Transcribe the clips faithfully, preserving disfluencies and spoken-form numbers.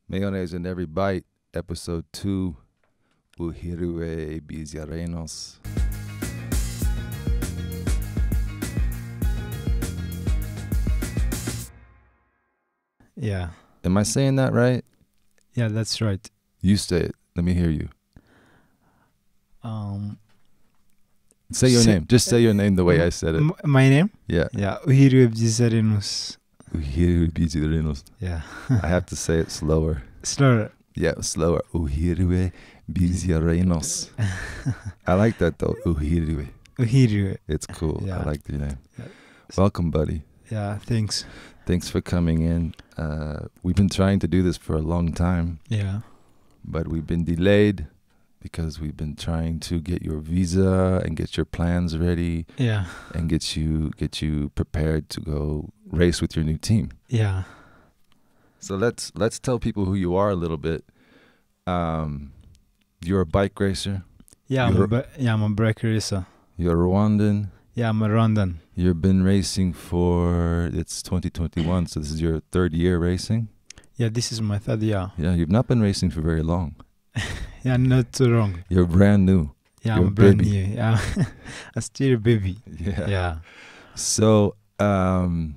Mayonnaise in every bite, episode two. Uhiriwe Byiza Renus. Yeah. Am I saying that right? Yeah, that's right. You say it. Let me hear you. Um, Say your say- name. Just say your name the way I said it. m- my name? Yeah. Yeah, Uhiriwe Byiza Renus. Uhiriwe Byiza Renus. Yeah. I have to say it slower. Slower. Yeah, slower. Uhiriwe Byiza Renus. I like that though. Uhiriwe. Uhiriwe. It's cool. Yeah. I like the name. Yeah. Welcome, buddy. Yeah, thanks. Thanks for coming in. Uh, we've been trying to do this for a long time, Yeah. but we've been delayed because we've been trying to get your visa and get your plans ready Yeah. and get you get you prepared to go race with your new team. Yeah. So let's let's tell people who you are a little bit. Um, you're a bike racer. Yeah, I'm You're- a, ba- yeah, I'm a bike racer. You're Rwandan. Yeah, I'm a Rwandan. You've been racing for, it's twenty twenty-one, so this is your third year racing. Yeah, this is my third year. Yeah, you've not been racing for very long. Yeah, not too wrong. You're brand new. Yeah, You're I'm a brand baby. new. Yeah. I'm still a baby. Yeah. Yeah. So, um,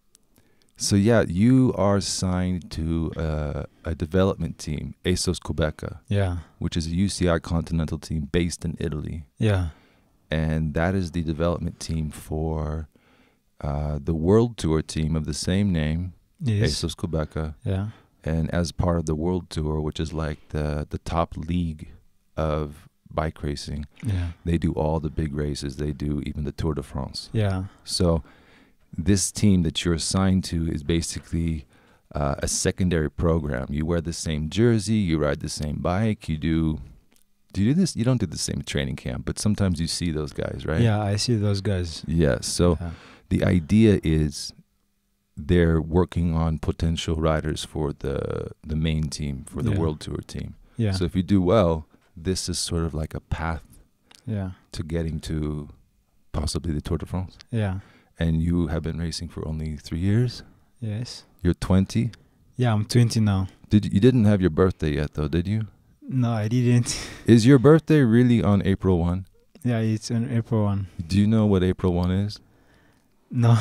so yeah, you are signed to uh, a development team, Assos Qhubeka, Yeah. which is a U C I continental team based in Italy. Yeah. And that is the development team for uh, the world tour team of the same name, Yes. Assos Qhubeka. Yeah. And as part of the world tour, which is like the, the top league of bike racing, Yeah. they do all the big races. They do even the Tour de France. Yeah. So this team that you're assigned to is basically uh, a secondary program. You wear the same jersey, you ride the same bike, you do... Do you do this? You don't do the same training camp, but sometimes you see those guys, right? Yeah, I see those guys. Yeah, so Yeah. the idea is they're working on potential riders for the the main team, for the Yeah. World Tour team. Yeah. So if you do well, this is sort of like a path Yeah. to getting to possibly the Tour de France. Yeah. And you have been racing for only three years. Yes. You're twenty. Yeah, I'm twenty now. Did you didn't have your birthday yet though, did you? No, I didn't. Is your birthday really on April first? Yeah, it's on April first. Do you know what April first is? No.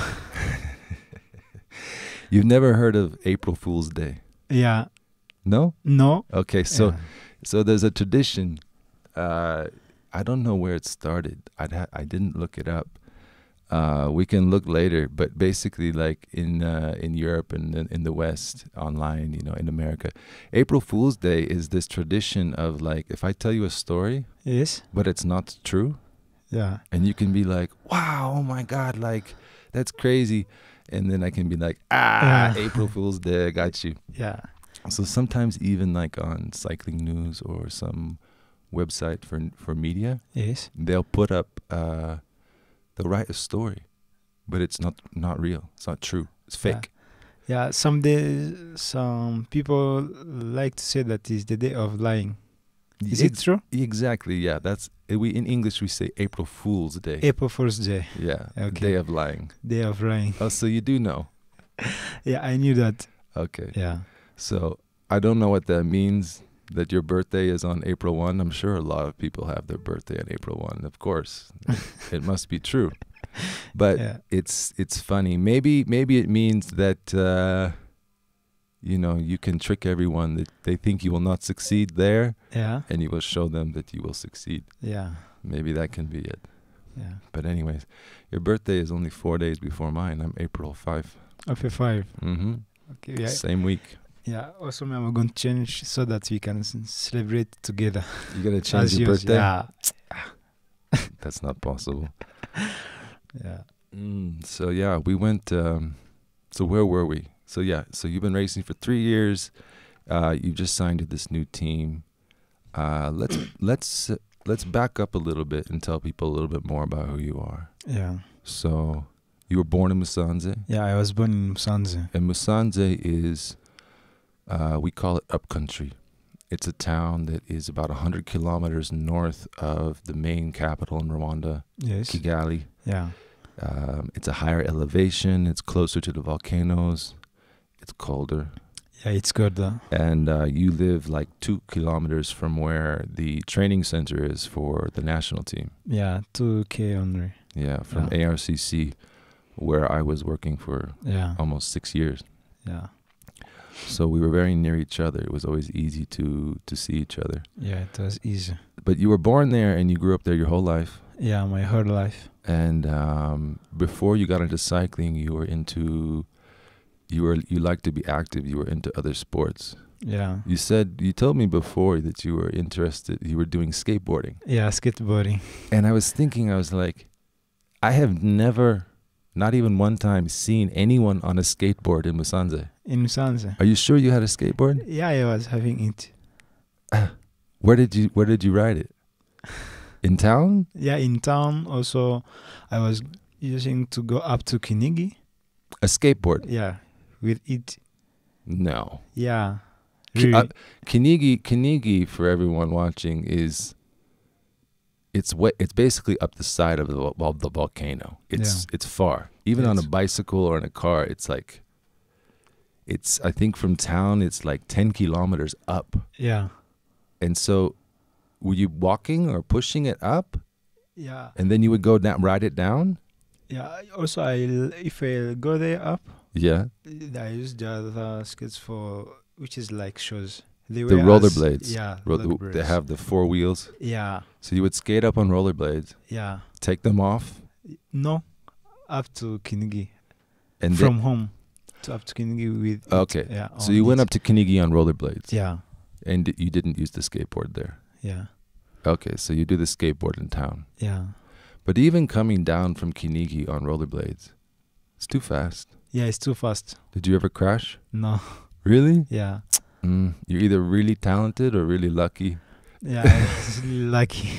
You've never heard of April Fool's Day? Yeah. No? No. Okay, so Yeah. so there's a tradition. Uh, I don't know where it started. I'd ha- I didn't look it up. Uh, we can look later, but basically, like in uh, in Europe and in, in the West, online, you know, in America, April Fool's Day is this tradition of like, if I tell you a story, Yes. but it's not true, Yeah. and you can be like, "Wow, oh my God, like that's crazy," and then I can be like, "Ah, Yeah. April Fool's Day, I got you." Yeah. So sometimes even like on cycling news or some website for for media, Yes. they'll put up, uh, they'll write a story, but it's not not real. It's not true. It's Yeah. fake. Yeah. Some days, some people like to say that it's the day of lying. Is it Ex- true? Exactly. Yeah. That's uh, we in English we say April Fool's Day. April Fool's Day. Yeah. the Okay. Day of lying. Day of lying. Oh, so you do know? Yeah, I knew that. Okay. Yeah. So I don't know what that means. That your birthday is on April first. I'm sure a lot of people have their birthday on April first. Of course, it must be true. But Yeah. it's it's funny. Maybe maybe it means that uh, you know you can trick everyone that they think you will not succeed there, Yeah. and you will show them that you will succeed. Yeah. Maybe that can be it. Yeah. But anyways, your birthday is only four days before mine. I'm April fifth. April five. Mm-hmm. Okay. Yeah. Same week. Yeah. Also, I'm going to change so that we can s- celebrate together. You gonna change As your yours. birthday? Yeah. That's not possible. Yeah. Mm, so yeah, we went. Um, so where were we? So yeah, so you've been racing for three years. Uh, you just signed to this new team. Uh, let's let's uh, let's back up a little bit and tell people a little bit more about who you are. Yeah. So you were born in Musanze, Yeah. I was born in Musanze. and Musanze is uh, we call it upcountry. It's a town that is about one hundred kilometers north of the main capital in Rwanda, Yes. Kigali. Yeah. Um, it's a higher elevation. It's closer to the volcanoes. It's colder. Yeah, it's good. Uh, and uh, you live like two kilometers from where the training center is for the national team. yeah, two K only. Yeah, from Yeah. A R C C, where I was working for Yeah, almost six years. yeah, So we were very near each other. It was always easy to to see each other. yeah. It was easy. But you were born there and you grew up there your whole life. Yeah, my whole life. And um, before you got into cycling, you were into you were you liked to be active. You were into other sports. Yeah, You said you told me before that you were interested. You were doing skateboarding, yeah, skateboarding. and I was thinking, I was like, I have never, not even one time, seen anyone on a skateboard in Musanze. In Musanze. Are you sure you had a skateboard? Yeah, I was having it. Where did you Where did you ride it? In town? Yeah, in town also, I was using to go up to Kinigi. A skateboard? Yeah, with it. No. Yeah. Ki- Really? uh, Kinigi, Kinigi, for everyone watching, is it's what it's basically up the side of the vol- of the volcano. It's it's far. Even on a Yes. bicycle or in a car, it's like it's I think from town it's like ten kilometers up. Yeah. And so, were you walking or pushing it up, Yeah. and then you would go down, ride it down? Yeah. Also, I if I go there up, Yeah, I use the other skates for which is like shoes. They the were as- rollerblades. Yeah. Ro- the- they rollerblades. have the four wheels. Yeah. So you would skate up on rollerblades, Yeah. take them off, No, up to Kinigi and from home to up to Kinigi with. it. Okay. Yeah. then so you on went it. up to Kinigi on rollerblades, Yeah. and d- you didn't use the skateboard there. Yeah. Okay, so you do the skateboard in town, Yeah. but even coming down from Kinigi on rollerblades, it's too fast. Yeah. It's too fast. Did you ever crash? No. Really? Yeah. Mm, you're either really talented or really lucky. Yeah. I was lucky.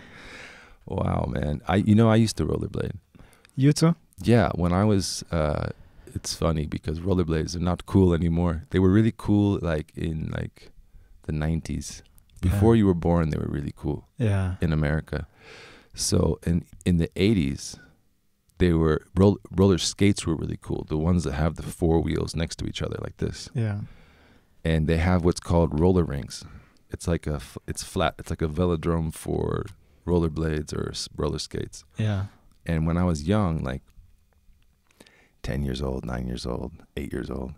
Wow, man. I you know I used to rollerblade. You too? Yeah, when I was, uh, it's funny because rollerblades are not cool anymore. They were really cool like in like the nineties. Before Yeah. you were born, they were really cool Yeah. in America. So in in the eighties, they were roll, roller skates were really cool. The ones that have the four wheels next to each other like this, Yeah. and they have what's called roller rinks. It's like a f- it's flat. It's like a velodrome for rollerblades or s- roller skates. Yeah. And when I was young, like ten years old, nine years old, eight years old,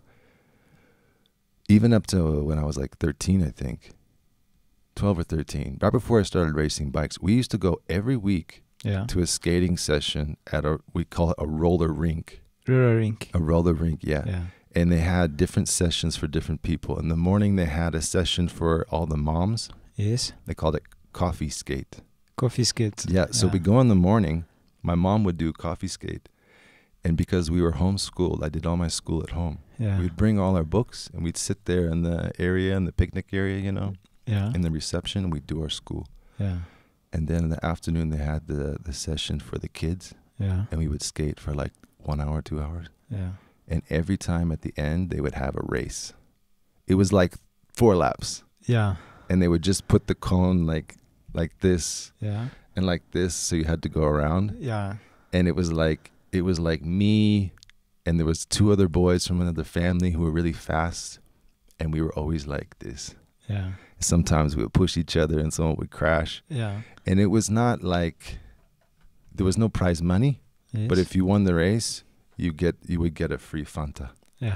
even up to when I was like thirteen, I think, twelve or thirteen, right before I started racing bikes, we used to go every week Yeah. to a skating session at a, we call it a roller rink. Roller rink. A roller rink, yeah. Yeah. And they had different sessions for different people. In the morning, they had a session for all the moms. Yes. They called it coffee skate. Coffee skate. Yeah, so we go in the morning. My mom would do coffee skate. And because we were homeschooled, I did all my school at home. Yeah. We'd bring all our books and we'd sit there in the area, in the picnic area, you know, Yeah. in the reception, and we'd do our school. Yeah. And then in the afternoon, they had the, the session for the kids, Yeah. and we would skate for like one hour, two hours. Yeah. And every time at the end, they would have a race. It was like four laps. Yeah. And they would just put the cone like like this Yeah. and like this, so you had to go around. Yeah. And it was like it was like me, and there was two other boys from another family who were really fast, and we were always like this. Yeah. Sometimes we would push each other, and someone would crash. Yeah. And it was not like there was no prize money, Yes. but if you won the race, you get you would get a free Fanta. Yeah.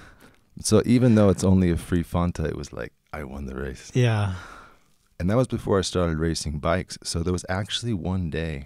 So even though it's only a free Fanta, it was like I won the race. Yeah. And that was before I started racing bikes. So there was actually one day,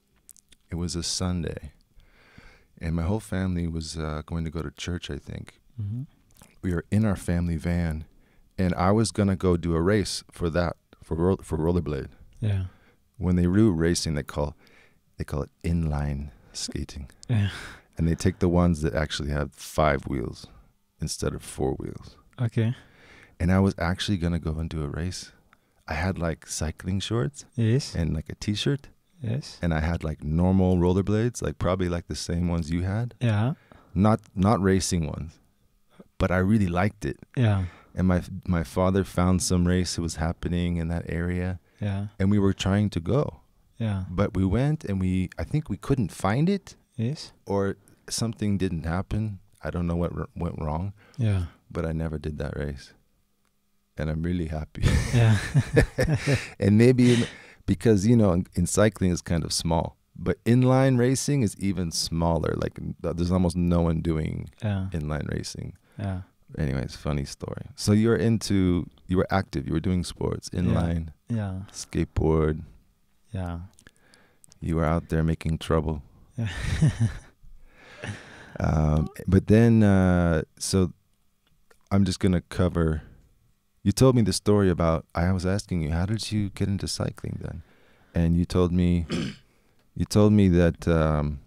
it was a Sunday, and my whole family was uh, going to go to church, I think. Mm-hmm. We were in our family van, and I was going to go do a race for that, for ro- for rollerblade. Yeah. When they do racing, they call, they call it inline skating. Yeah. And they take the ones that actually have five wheels instead of four wheels. Okay. And I was actually going to go and do a race. I had like cycling shorts Yes. and like a t-shirt, Yes. and I had like normal rollerblades, like probably like the same ones you had, Yeah. not not racing ones, but I really liked it. Yeah. And my my father found some race that was happening in that area, Yeah. and we were trying to go, Yeah. but we went and we I think we couldn't find it, Yes. or something didn't happen. I don't know what r- went wrong, Yeah. but I never did that race. And I'm really happy. Yeah. And maybe in, because, you know, in, in cycling is kind of small, but inline racing is even smaller. Like there's almost no one doing Yeah. inline racing. Yeah. Anyways, funny story. So you're into, you were active, you were doing sports, inline, Yeah. skateboard. Yeah. You were out there making trouble. Yeah. Um, but then, uh, so I'm just going to cover, you told me the story about, I was asking you, how did you get into cycling then? And you told me, you told me that um,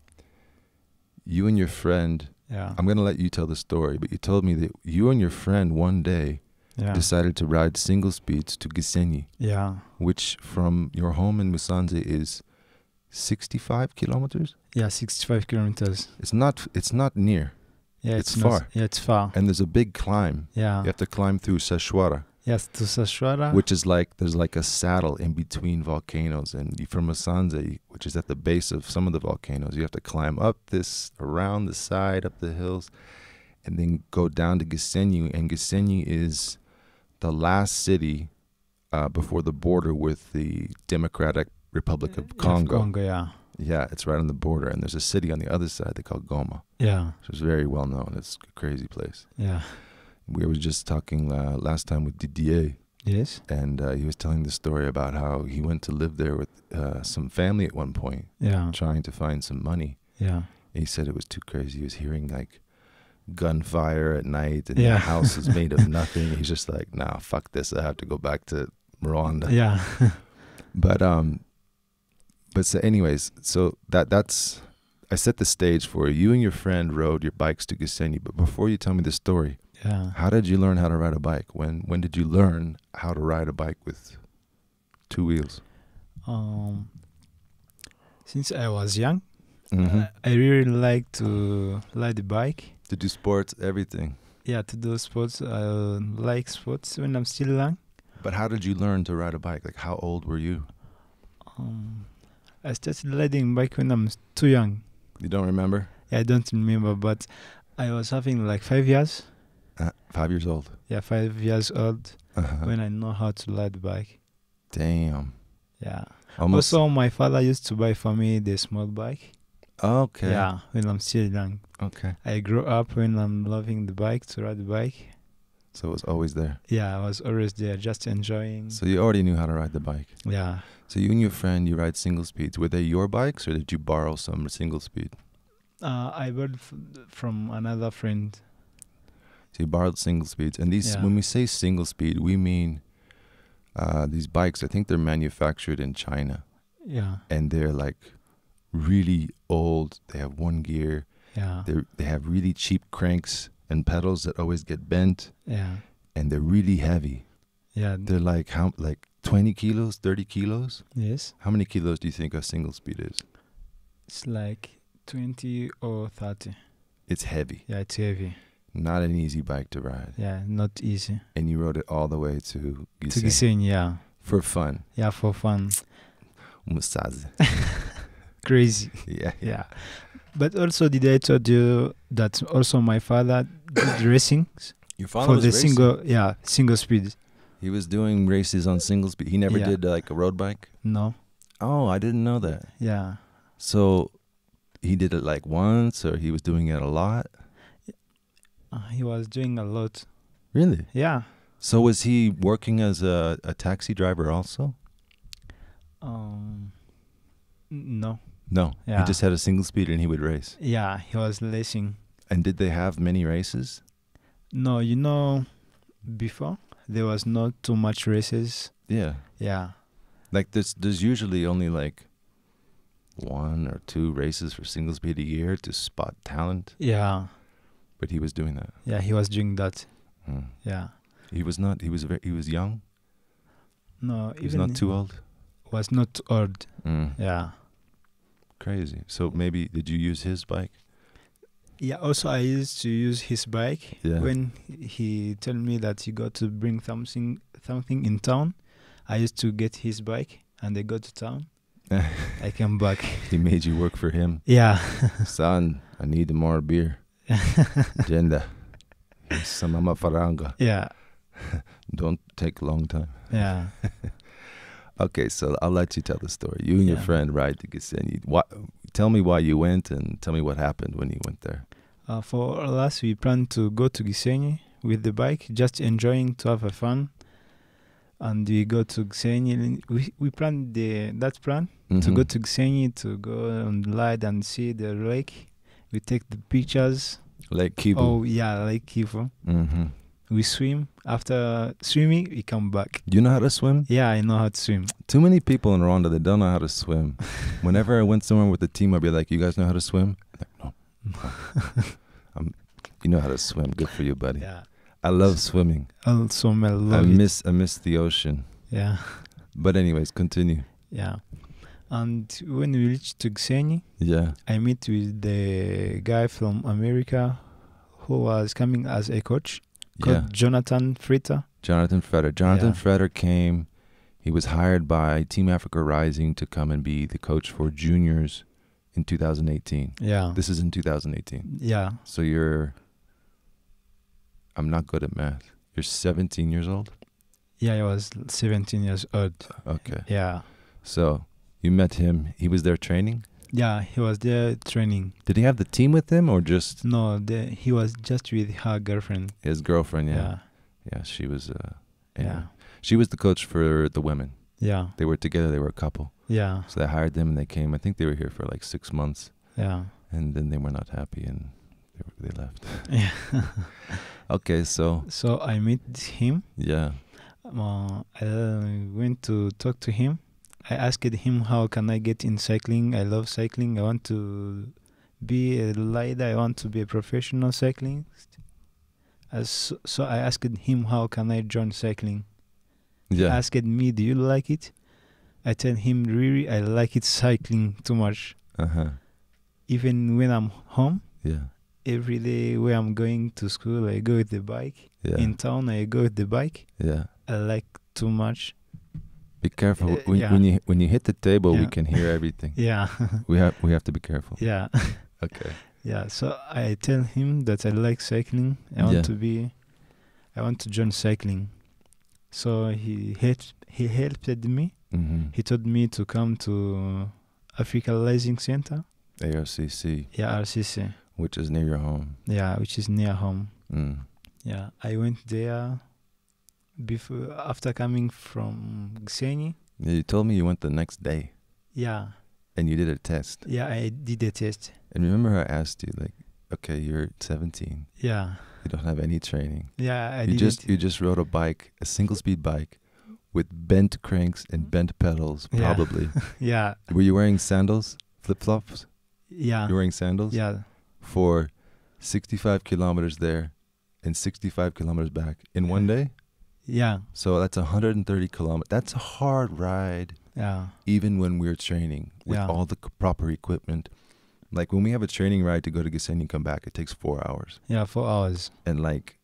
you and your friend, Yeah. I'm going to let you tell the story, but you told me that you and your friend one day Yeah. decided to ride single speeds to Gisenyi, Yeah. which from your home in Musanze is sixty-five kilometers. Yeah. sixty-five kilometers. It's not. It's not near, Yeah. It's not- far. Yeah. It's far. and there's a big climb. Yeah. You have to climb through Seshwara, Yes. To Sashwara. which is like there's like a saddle in between volcanoes, and you- from Musanze, which is at the base of some of the volcanoes, you have to climb up this, around the side, up the hills, and then go down to Gisenyi. And Gisenyi is the last city uh, before the border with the Democratic Republic of Yeah, Congo. Congo. Yeah. Yeah, it's right on the border, and there's a city on the other side they call Goma, Yeah. which is very well known. It's a crazy place. Yeah. We were just talking uh, last time with Didier, Yes. and uh, he was telling the story about how he went to live there with uh, some family at one point, Yeah. trying to find some money. Yeah. And he said it was too crazy. He was hearing like gunfire at night, and Yeah. the house is made of nothing. He's just like, nah, fuck this. I have to go back to Rwanda. Yeah. But um, but so anyways, so that that's I set the stage for you. You and your friend rode your bikes to Gisenyi. But before you tell me the story, Yeah. how did you learn how to ride a bike? When when did you learn how to ride a bike with two wheels? Um. Since I was young, Mm-hmm. I, I really like to ride the bike. To do sports, everything. Yeah, to do sports. I like sports when I'm still young. But how did you learn to ride a bike? Like, how old were you? Um, I started riding bike when I'm too young. You don't remember? Yeah, I don't remember, but I was having like five years. Uh, five years old. Yeah, five years old Uh-huh. when I know how to ride bike. Damn. Yeah. Almost. Also, my father used to buy for me the small bike. Okay. Yeah, when I'm still young. Okay. I grew up when I'm loving the bike, to ride the bike. So it was always there. Yeah, I was always there, just enjoying. So you already knew how to ride the bike. Yeah. So you and your friend, you ride single speeds. Were they your bikes, or did you borrow some single speed? Uh, I bought f- from another friend. So you borrowed single speeds. And these, Yeah. when we say single speed, we mean uh, these bikes, I think they're manufactured in China. Yeah. And they're like really old. They have one gear. Yeah. They they have really cheap cranks and pedals that always get bent, Yeah. and they're really heavy. Yeah. They're like how like twenty kilos, thirty kilos. Yes. How many kilos do you think a single speed is? It's like twenty or thirty. It's heavy. Yeah, it's heavy. Not an easy bike to ride. Yeah, not easy. And you rode it all the way to To Gisenyi Gisenyi, yeah. for fun. Yeah, for fun. Musaze. Crazy. Yeah. Yeah. But also, did I told you that also my father did racing Your for the single, yeah, single speed? He was doing races on single speed. He never Yeah. did uh, like a road bike. No. Oh, I didn't know that. Yeah. So he did it like once, or he was doing it a lot. Uh, he was doing a lot. Really? Yeah. So was he working as a, a taxi driver also? Um. n- No. No. Yeah. He just had a single speed and he would race. Yeah, he was racing. And did they have many races? No, you know, before there was not too much races. Yeah. Yeah. Like there's there's usually only like one or two races for single speed a year to spot talent, Yeah. but he was doing that. Yeah, he was doing that. Hmm. Yeah. He was not. He was very. He was young. No, He was even not too old. was not old. Mm. Yeah. Crazy. So maybe did you use his bike? Yeah, also I used to use his bike Yeah. when he told me that he got to bring something something in town. I used to get his bike and I go to town. I came back. He made you work for him. Yeah. Son, I need more beer. Agenda. Some faranga. Yeah, Don't take a long time. yeah. Okay, so I'll let you tell the story. You and your Yeah. friend ride to Gisenyi. What? Tell me why you went and tell me what happened when you went there. Uh, for us, we plan to go to Gisenyi with the bike, just enjoying to have a fun. And we go to Gisenyi. We we planned the that plan Mm-hmm. to go to Gisenyi to go on the light and see the lake. We take the pictures. Lake Kivu. Oh yeah, Lake Kivu. Mm-hmm. We swim. After swimming, we come back. You know how to swim? Yeah, I know how to swim. Too many people in Rwanda that don't know how to swim. Whenever I went somewhere with the team, I'd be like, "You guys know how to swim?" I'm like, no. no. I'm, you know how to swim. Good for you, buddy. Yeah. I love swimming. Also, I love I it. miss I miss the ocean. Yeah. But anyways, continue. Yeah. And when we reached to Gisenyi, Yeah. I met with the guy from America who was coming as a coach called Yeah. Jonathan Fritter. Jonathan Freder. Jonathan Yeah. Freder came. He was hired by Team Africa Rising to come and be the coach for juniors in two thousand eighteen. Yeah. This is in two thousand eighteen. Yeah. So you're, I'm not good at math. You're seventeen years old? Yeah, I was seventeen years old. Okay. Yeah. So you met him. He was there training? Yeah, he was there training. Did he have the team with him or just No, the, he was just with her girlfriend. his girlfriend? Yeah. Yeah. Yeah, she was, uh, Yeah. anyway. She was the coach for the women. Yeah. They were together. They were a couple. Yeah. So they hired them and they came. I think they were here for like six months. Yeah. And then they were not happy and they, were, they left. Yeah. Okay, so So I met him. yeah. Uh, I went to talk to him. I asked him how can I get in cycling. I love cycling. I want to be a rider. I want to be a professional cyclist. As, so I asked him how can I join cycling. He Yeah. asked me, do you like it? I tell him, really, I like it cycling too much. Uh-huh. Even when I'm home, Yeah. every day where I'm going to school, I go with the bike. Yeah. In town, I go with the bike. Yeah. I like too much. Be careful. Uh, when, yeah. when you when you hit the table, we Yeah. can hear everything. Yeah. We have we have to be careful. Yeah. Okay. Yeah. So I tell him that I like cycling. I want Yeah. to be, I want to join cycling. So he helped, he helped me. Mm-hmm. He told me to come to Africa Rising Center. A R C C, Yeah, R C C. which is near your home. Yeah, which is near home. Mm. Yeah, I went there before after coming from Gisenyi. Yeah, you told me you went the next day Yeah, and you did a test. yeah, I did a test. And remember how I asked you, like, okay, you're seventeen. Yeah, You don't have any training. yeah, I you did just it. you just rode a bike, a single speed bike, with bent cranks and bent pedals, Yeah. probably. Yeah, Were you wearing sandals, flip flops? yeah, You were wearing sandals yeah, for sixty-five kilometers there and sixty-five kilometers back in one day. yeah, So that's one hundred thirty kilometers. That's a hard ride, yeah, even when we're training with Yeah. all the c- proper equipment. Like when we have a training ride to go to Gisenyi and come back, it takes four hours yeah, four hours. and like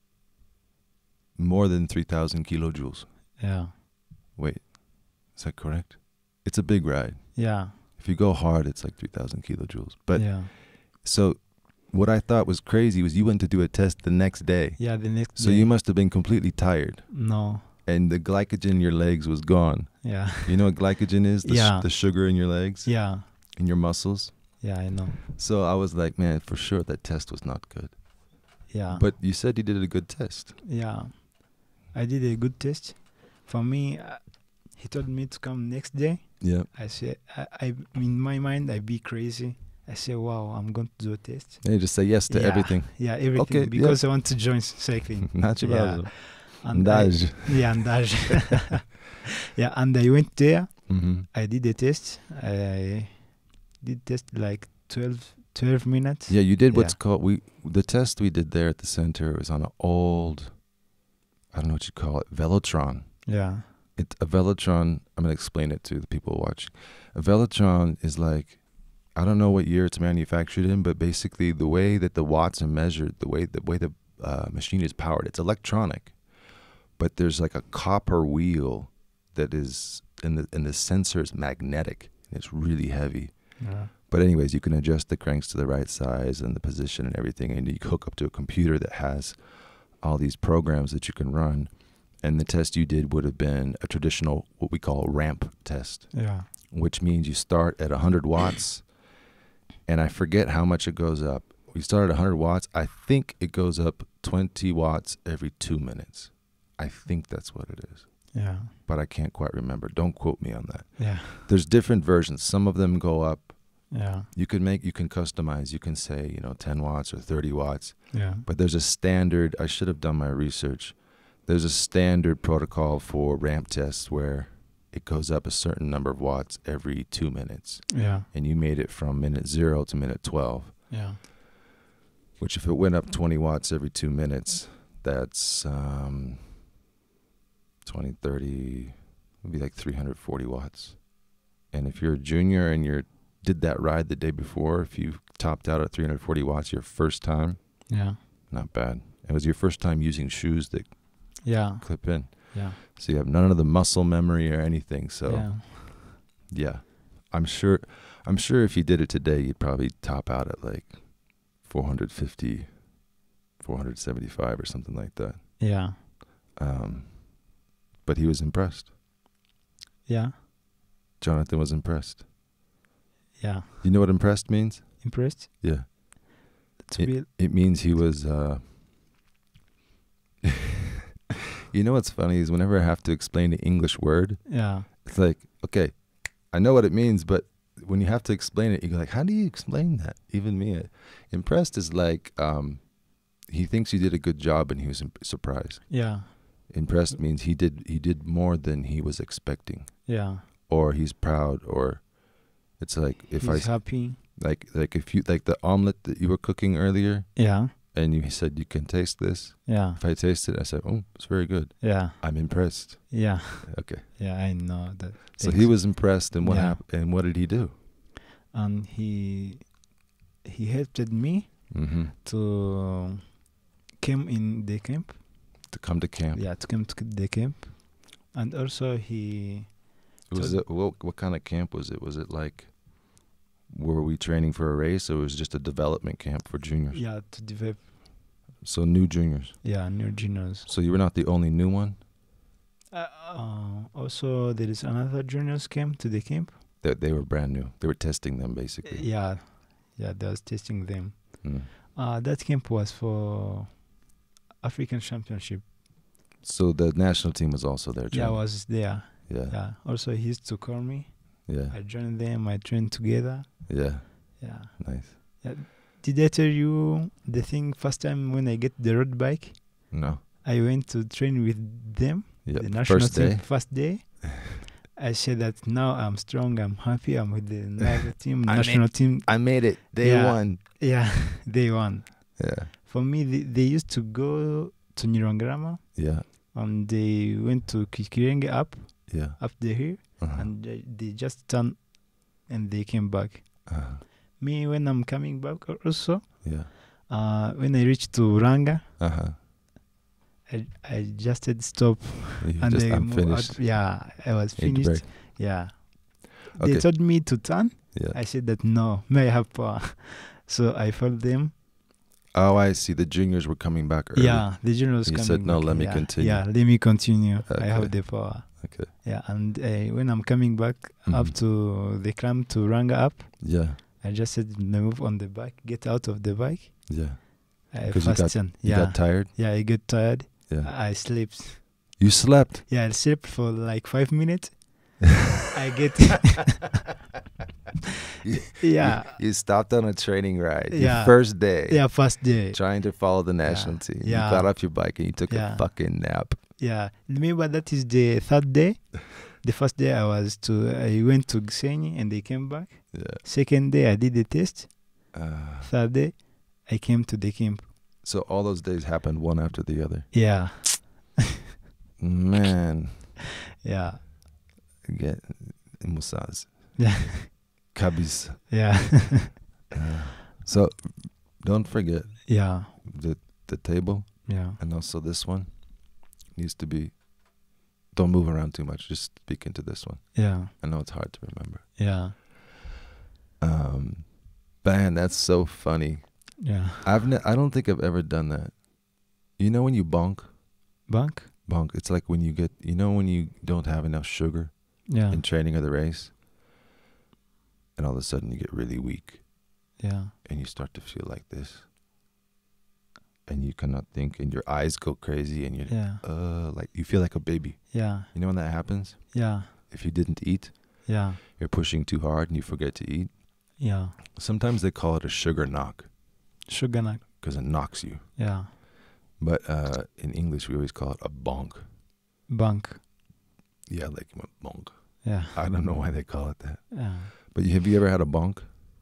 more than three thousand kilojoules. Yeah, Wait, is that correct? It's a big ride. yeah, If you go hard, it's like three thousand kilojoules. But yeah, so what I thought was crazy was you went to do a test the next day. yeah. The next So day. you must have been completely tired No, and the glycogen in your legs was gone. yeah, You know what glycogen is? The, Yeah. the sugar in your legs, yeah, in your muscles. yeah. I know. So I was like, man, for sure that test was not good. Yeah, But you said you did a good test. yeah, I did a good test. For me, uh, he told me to come next day. Yeah. I said, I, I in my mind, I be crazy. I say, wow, I'm going to do a test. And you just say yes to Yeah. everything. Yeah, everything Okay, yeah. because I want to join cycling. Not your Yeah. brother. And I, Andage. yeah, andage. Yeah, and I went there. Mm-hmm. I did a test. I did test like twelve, twelve minutes. Yeah, you did what's Yeah. called, we. the test we did there at the center was on an old, I don't know what you call it, Velotron. Yeah. It, a Velotron, I'm going to explain it to the people watching. A Velotron is like, I don't know what year it's manufactured in, but basically the way that the watts are measured, the way the way the uh, machine is powered, it's electronic, but there's like a copper wheel that is, and the, and the sensor is magnetic, and it's really heavy. Yeah. But anyways, you can adjust the cranks to the right size and the position and everything, and you hook up to a computer that has all these programs that you can run, and the test you did would have been a traditional, what we call ramp test, Yeah. which means you start at one hundred watts, and I forget how much it goes up. We start at one hundred watts. I think it goes up twenty watts every two minutes. I think that's what it is, Yeah. but I can't quite remember. Don't quote me on that. Yeah. There's different versions. Some of them go up. Yeah. You can make, you can customize. You can say, you know, ten watts or thirty watts. Yeah. But there's a standard. I should have done my research. There's a standard protocol for ramp tests where it goes up a certain number of watts every two minutes. Yeah. And you made it from minute zero to minute twelve. Yeah. Which, if it went up twenty watts every two minutes, that's um, twenty, thirty, would be like three hundred forty watts. And if you're a junior and you did that ride the day before, if you topped out at three hundred forty watts your first time, Yeah. not bad. It was your first time using shoes that Yeah. clip in. Yeah. So you have none of the muscle memory or anything. So Yeah. yeah, I'm sure, I'm sure if you did it today, you'd probably top out at like four hundred fifty, four hundred seventy-five or something like that. Yeah. Um, but he was impressed. Yeah. Jonathan was impressed. Yeah. You know what impressed means? Impressed? Yeah. To It, be, it means he was, uh, you know what's funny is whenever I have to explain the English word, yeah. it's like, okay, I know what it means, but when you have to explain it, you're like, how do you explain that? Even me. uh, Impressed is like, um, he thinks you did a good job and he was imp- surprised. Yeah. Impressed means he did he did more than he was expecting, Yeah. or he's proud, or it's like if He's I s- happy. like like if you like the omelet that you were cooking earlier, Yeah. and you said you can taste this. Yeah. If I taste it, I said, oh, it's very good. Yeah. I'm impressed. Yeah. Okay. Yeah. I know that. So Thanks. he was impressed, and what Yeah. happened? And what did he do? And he he helped me Mm-hmm. to come in the camp. To come to camp. Yeah, to come to the camp. And also he Was So- it what, what kind of camp was it? Was it like, were we training for a race, or was it just a development camp for juniors? yeah to develop So new juniors. yeah new juniors. So you were not the only new one. Uh, uh, also there is another juniors came to the camp. They they were brand new. They were testing them basically. Yeah, yeah, they was testing them. Mm. Uh, that camp was for African Championship. So the national team was also there. Yeah, I training. was there. Yeah. Yeah. Also, he used to call me. Yeah. I joined them. I trained together. Yeah. Yeah. Nice. Did I tell you the thing first time when I get the road bike? No. I went to train with them. Yeah. The national First team day. first day. I said that now I'm strong. I'm happy. I'm with the national team. I National team. I made it. Day Yeah. one. Yeah, they won. Yeah. For me, they, they used to go to Nyirangarama. Yeah. And they went to Kikirenge up, Yeah. up the hill, Uh-huh. and they, they just turned and they came back. Uh-huh. Me, when I'm coming back also, Yeah. uh, when I reached to Ranga, Uh-huh. I, I just said stop. You and just, they I'm moved out. finished. Yeah, I was Need to finished. break. Yeah. Okay. They told me to turn. Yeah. I said that no, may I have power. So I followed them. Oh, I see. The juniors were coming back early. Yeah, the general was You coming said, "No, back. let me yeah. continue." Yeah, let me continue. Okay. I have the power. Okay. Yeah, and uh, when I'm coming back up Mhm. to the climb to Ranga up, Yeah. I just said move on the bike, get out of the bike. Yeah. I 'Cause you got- fastened. You Yeah, got tired? yeah, I get tired. Yeah. I slept. You slept? Yeah, I slept for like five minutes. I get. You- yeah, You, you stopped on a training ride. Your Yeah. first day. yeah, first day. Trying to follow the national team. Yeah. You got off your bike and you took Yeah. a fucking nap. Yeah, remember that is the third day. The first day I was to, I went to Gisenyi and they came back. Yeah. Second day I did the test. Uh, Third day I came to the camp. so all those days happened one after the other. Yeah, Man. yeah, Get Musaz. yeah, Kabis. yeah, Uh, so don't forget yeah, the the table yeah, and also this one needs to be, don't move around too much. Just speak into this one. yeah, I know it's hard to remember. yeah, Um, man, that's so funny. yeah. I've ne- I don't think I've ever done that. You know when you bonk? Bank? Bonk. It's like when you get, you know when you don't have enough sugar Yeah. in training or the race, and all of a sudden you get really weak, Yeah. and you start to feel like this, and you cannot think, and your eyes go crazy, and you're, Yeah. uh, like you feel like a baby. Yeah. You know when that happens? Yeah. If you didn't eat, Yeah. you're pushing too hard, and you forget to eat. Yeah. Sometimes they call it a sugar knock Sugar nut. because it knocks you. Yeah. But uh, in English, we always call it a bonk. Bank. Yeah, like a bonk. Yeah. I don't know why they call it that. Yeah. But have you ever had a bonk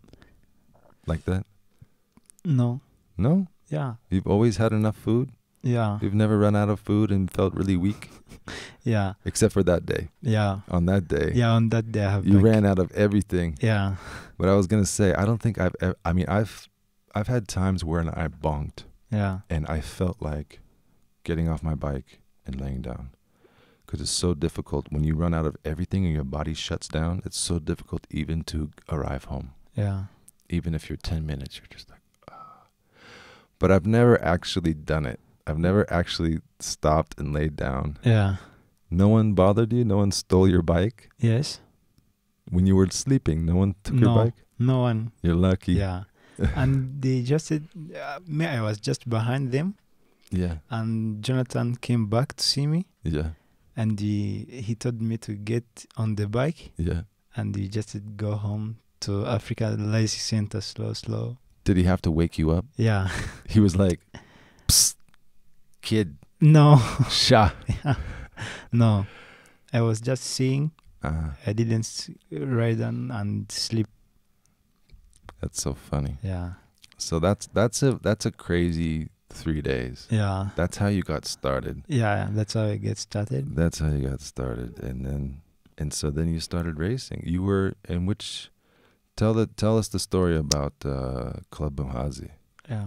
like that? No. No? Yeah. You've always had enough food? Yeah. You've never run out of food and felt really weak? Yeah. Except for that day. Yeah. On that day, Yeah. On that day, I have. you bank. ran out of everything. Yeah. But I was going to say, I don't think I've ever, I mean, I've, I've had times where I bonked Yeah. and I felt like getting off my bike and laying down. Because it's so difficult when you run out of everything and your body shuts down. It's so difficult even to arrive home. Yeah. Even if you're ten minutes, you're just like, ah. But I've never actually done it. I've never actually stopped and laid down. Yeah. No one bothered you? No one stole your bike? Yes. When you were sleeping, no one took No. your bike? No one. You're lucky. Yeah. And they just said, uh, me, I was just behind them, Yeah. and Jonathan came back to see me, Yeah. and he he told me to get on the bike, Yeah. and he just said, go home to Africa Lazy Center, slow, slow. Did he have to wake you up? Yeah. He was like, psst, kid, No. sha. No. I was just seeing. Uh, I didn't s- ride on and sleep. that's so funny. Yeah. So that's that's a that's a crazy three days. Yeah. That's how you got started. Yeah. That's how I get started. That's how you got started, and then and so then you started racing. You were in which? Tell the tell us the story about uh, Club Muhazi. Yeah.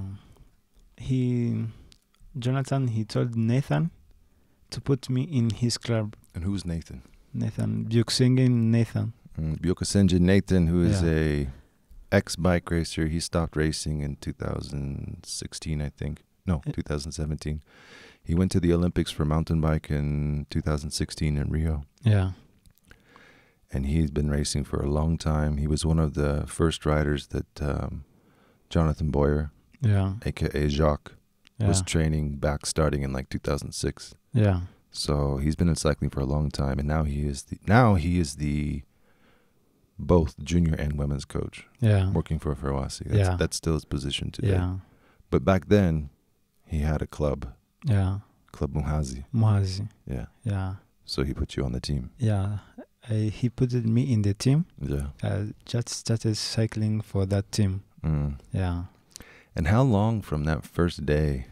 He, Jonathan, he told Nathan to put me in his club. And who's Nathan? Nathan, Byuksingen Nathan. Mm, Byokasenji Nathan, who is Yeah. a ex-bike racer. He stopped racing in two thousand sixteen, I think. No, Yeah. two thousand seventeen. He went to the Olympics for mountain bike in two thousand sixteen in Rio. Yeah. And he's been racing for a long time. He was one of the first riders that um, Jonathan Boyer, Yeah. a k a. Jacques, Yeah. was training back starting in like two thousand six. Yeah. So he's been in cycling for a long time, and now he is the now he is the both junior and women's coach, Yeah. working for Ferwasi. That's, Yeah. that's still his position today. Yeah. But back then, he had a club, Yeah. Club Muhazi. Muhazi. Yeah. Yeah. So he put you on the team. Yeah. I, he put me in the team. Yeah. I just started cycling for that team. Mm. Yeah. And how long from that first day?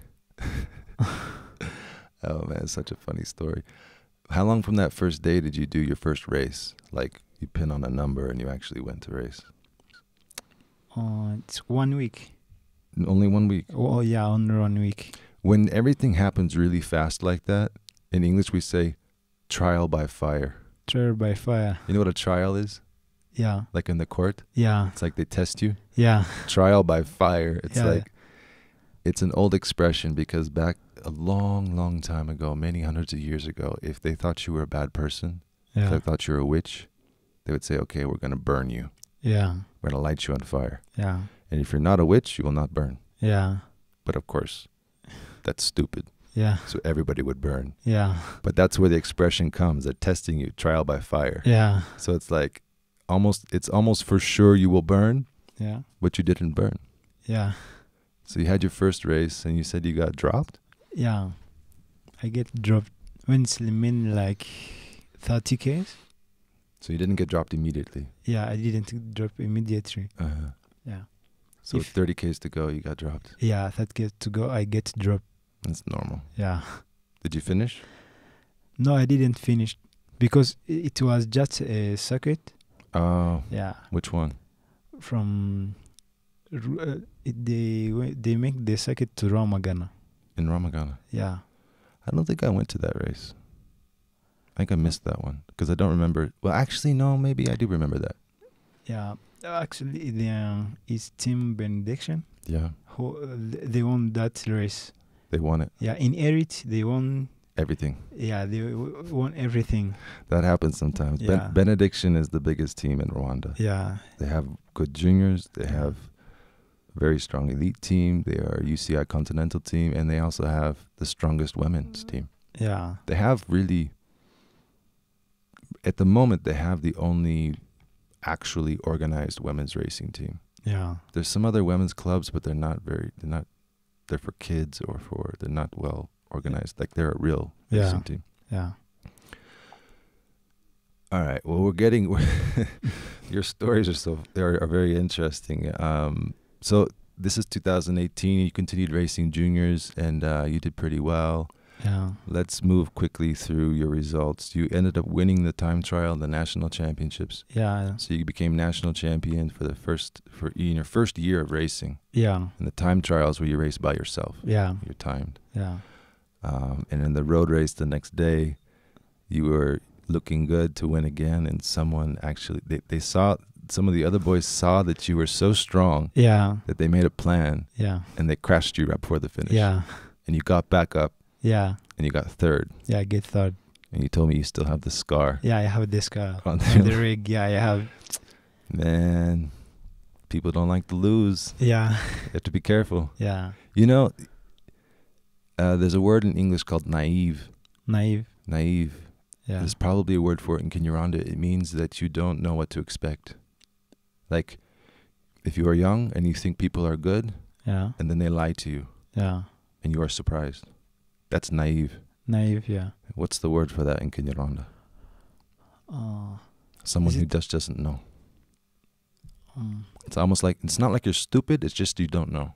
Oh man, it's such a funny story. How long from that first day did you do your first race? Like you pin on a number and you actually went to race? Uh, it's one week. Only one week. Oh, yeah, only one week. When everything happens really fast like that, in English we say trial by fire. Trial by fire. You know what a trial is? Yeah. Like in the court? Yeah. It's like they test you. Yeah. Trial by fire. It's Yeah. like, it's an old expression because back a long, long time ago, many hundreds of years ago, if they thought you were a bad person, if Yeah. they thought you were a witch, they would say, okay, we're going to burn you. Yeah. We're going to light you on fire. Yeah. And if you're not a witch, you will not burn. Yeah. But of course, that's stupid. Yeah. So everybody would burn. Yeah. But that's where the expression comes. They're testing you, trial by fire. Yeah. So it's like almost, it's almost for sure you will burn, Yeah. but you didn't burn. Yeah. So you had your first race and you said you got dropped? Yeah. I get dropped when it's mean like thirty Ks. So you didn't get dropped immediately? Yeah, I didn't drop immediately. Uh-huh. Yeah. So If- thirty Ks to go, you got dropped. Yeah, thirty Ks to go, I get dropped. That's normal. Yeah. Did you finish? No, I didn't finish because i- it was just a circuit. Oh, Yeah. which one? From Ru- uh, it, they wa- they make the circuit to Ramagana. In Ramagana. Yeah. I don't think I went to that race. I think I missed that one because I don't remember. Well, actually, no, maybe I do remember that. Yeah. Actually, the um, it's Team Benediction Yeah. who uh, th- they won that race. They won it. Yeah, in Erit, they won. Everything. Yeah, they w- won everything. That happens sometimes. Yeah. Ben- Benediction is the biggest team in Rwanda. Yeah. They have good juniors. They Yeah. have a very strong elite team. They are a U C I continental team, and they also have the strongest women's team. Yeah. They have really, at the moment, they have the only actually organized women's racing team. Yeah. There's some other women's clubs, but they're not very, they're not, they're for kids or for, they're not well organized. Like they're a real Yeah. racing team. Yeah. All right. Well, we're getting, your stories are so, they are, are very interesting. Um, so this is two thousand eighteen. You continued racing juniors and uh, you did pretty well. Yeah. Let's move quickly through your results. You ended up winning the time trial and the national championships. Yeah. So you became national champion for the first, for in your first year of racing. Yeah. And the time trials where you race by yourself. Yeah. You're timed. Yeah. Um, and in the road race the next day, you were looking good to win again. And someone actually, they, they saw, some of the other boys saw that you were so strong Yeah. that they made a plan Yeah. and they crashed you right before the finish. Yeah. And you got back up Yeah. and you got third. Yeah. I get third. And you told me you still have the scar. Yeah, I have this car On on the- the rig. Yeah, I have. Man, people don't like to lose. Yeah. You have to be careful. Yeah. You know, uh, there's a word in English called naive. Naive. Naive. Yeah. There's probably a word for it in Kinyarwanda. It means that you don't know what to expect. Like, if you are young and you think people are good, Yeah. and then they lie to you, Yeah. and you are surprised. That's naive. Naive. Yeah. What's the word for that in Kinyarwanda? Uh, Someone Is who it- just doesn't know. um, It's almost like, it's not like you're stupid, it's just you don't know.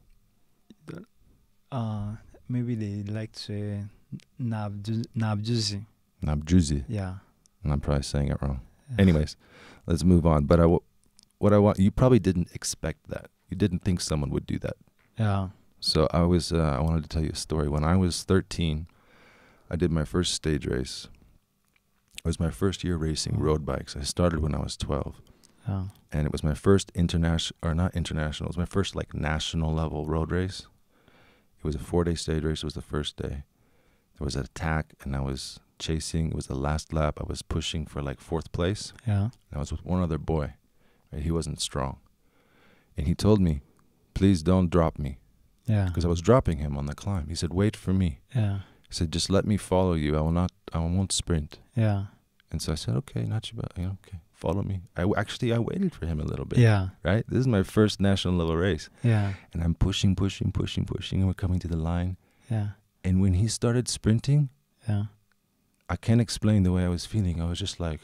uh, maybe they like to say nabju- nabjuzi. Nabjuzi. Yeah. And I'm probably saying it wrong. Yeah. Anyways, let's move on. But I, w- what I want, you probably didn't expect that. You didn't think someone would do that. Yeah. So I was, uh, I wanted to tell you a story. When I was thirteen, I did my first stage race. It was my first year racing road bikes. I started when I was twelve. Yeah. And it was my first international, or not international, it was my first like national level road race. It was a four day stage race. It was the first day. There was an attack and I was chasing. It was the last lap. I was pushing for like fourth place. Yeah. And I was with one other boy. Right? He wasn't strong. And he told me, please don't drop me. Yeah. Because I was dropping him on the climb. He said, wait for me. Yeah. He said, just let me follow you. I will not, I won't sprint. Yeah. And so I said, okay, not you, but you know, okay, follow me. I w- actually, I waited for him a little bit. Yeah. Right? This is my first national level race. Yeah. And I'm pushing, pushing, pushing, pushing. And we're coming to the line. Yeah. And when he started sprinting, Yeah. I can't explain the way I was feeling. I was just like,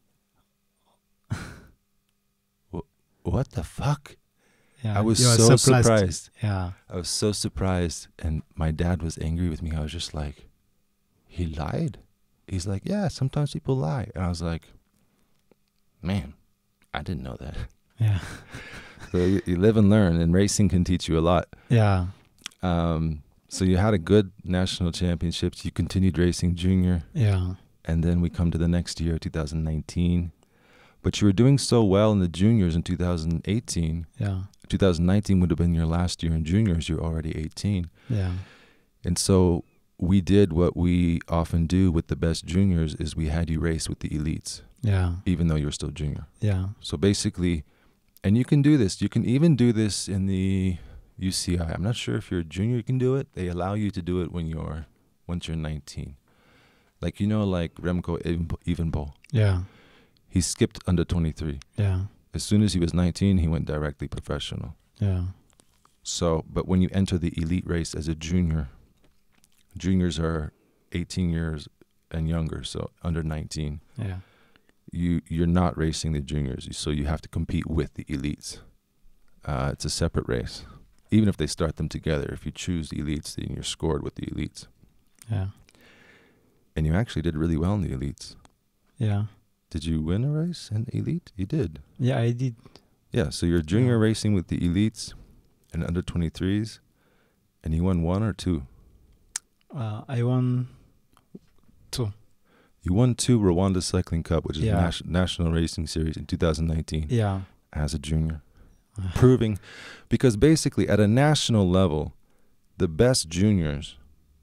"Wh- what the fuck? Yeah. I was You are so surprised. Yeah. I was so surprised. And my dad was angry with me. I was just like, he lied? He's like, yeah, sometimes people lie. And I was like, man, I didn't know that. Yeah. So you, you live and learn, and racing can teach you a lot. Yeah. Um, so you had a good national championships. You continued racing junior. Yeah. And then we come to the next year, two thousand nineteen. But you were doing so well in the juniors in two thousand eighteen. Yeah. two thousand nineteen would have been your last year in juniors. You're already eighteen. Yeah. And so we did what we often do with the best juniors is we had you race with the elites, Yeah. even though you're still junior. Yeah. So basically, and you can do this. You can even do this in the U C I. I'm not sure if you're a junior, you can do it. They allow you to do it when you're, once you're nineteen. Like, you know, like Remco Evenepoel. Yeah. He skipped under twenty-three. Yeah. As soon as he was nineteen, he went directly professional. Yeah. So, but when you enter the elite race as a junior, juniors are eighteen years and younger, so under nineteen. Yeah. You, you're not racing the juniors, so you have to compete with the elites. Uh, it's a separate race. Even if they start them together, if you choose the elites, then you're scored with the elites. Yeah. And you actually did really well in the elites. Yeah. Did you win a race in elite? You did. Yeah, I did. Yeah, so you're junior Yeah. racing with the elites and under twenty-threes, and you won one or two? Uh, I won two. You won two Rwanda Cycling Cup, which is Yeah. a nas- national racing series in two thousand nineteen Yeah. as a junior. Proving, because basically at a national level, the best juniors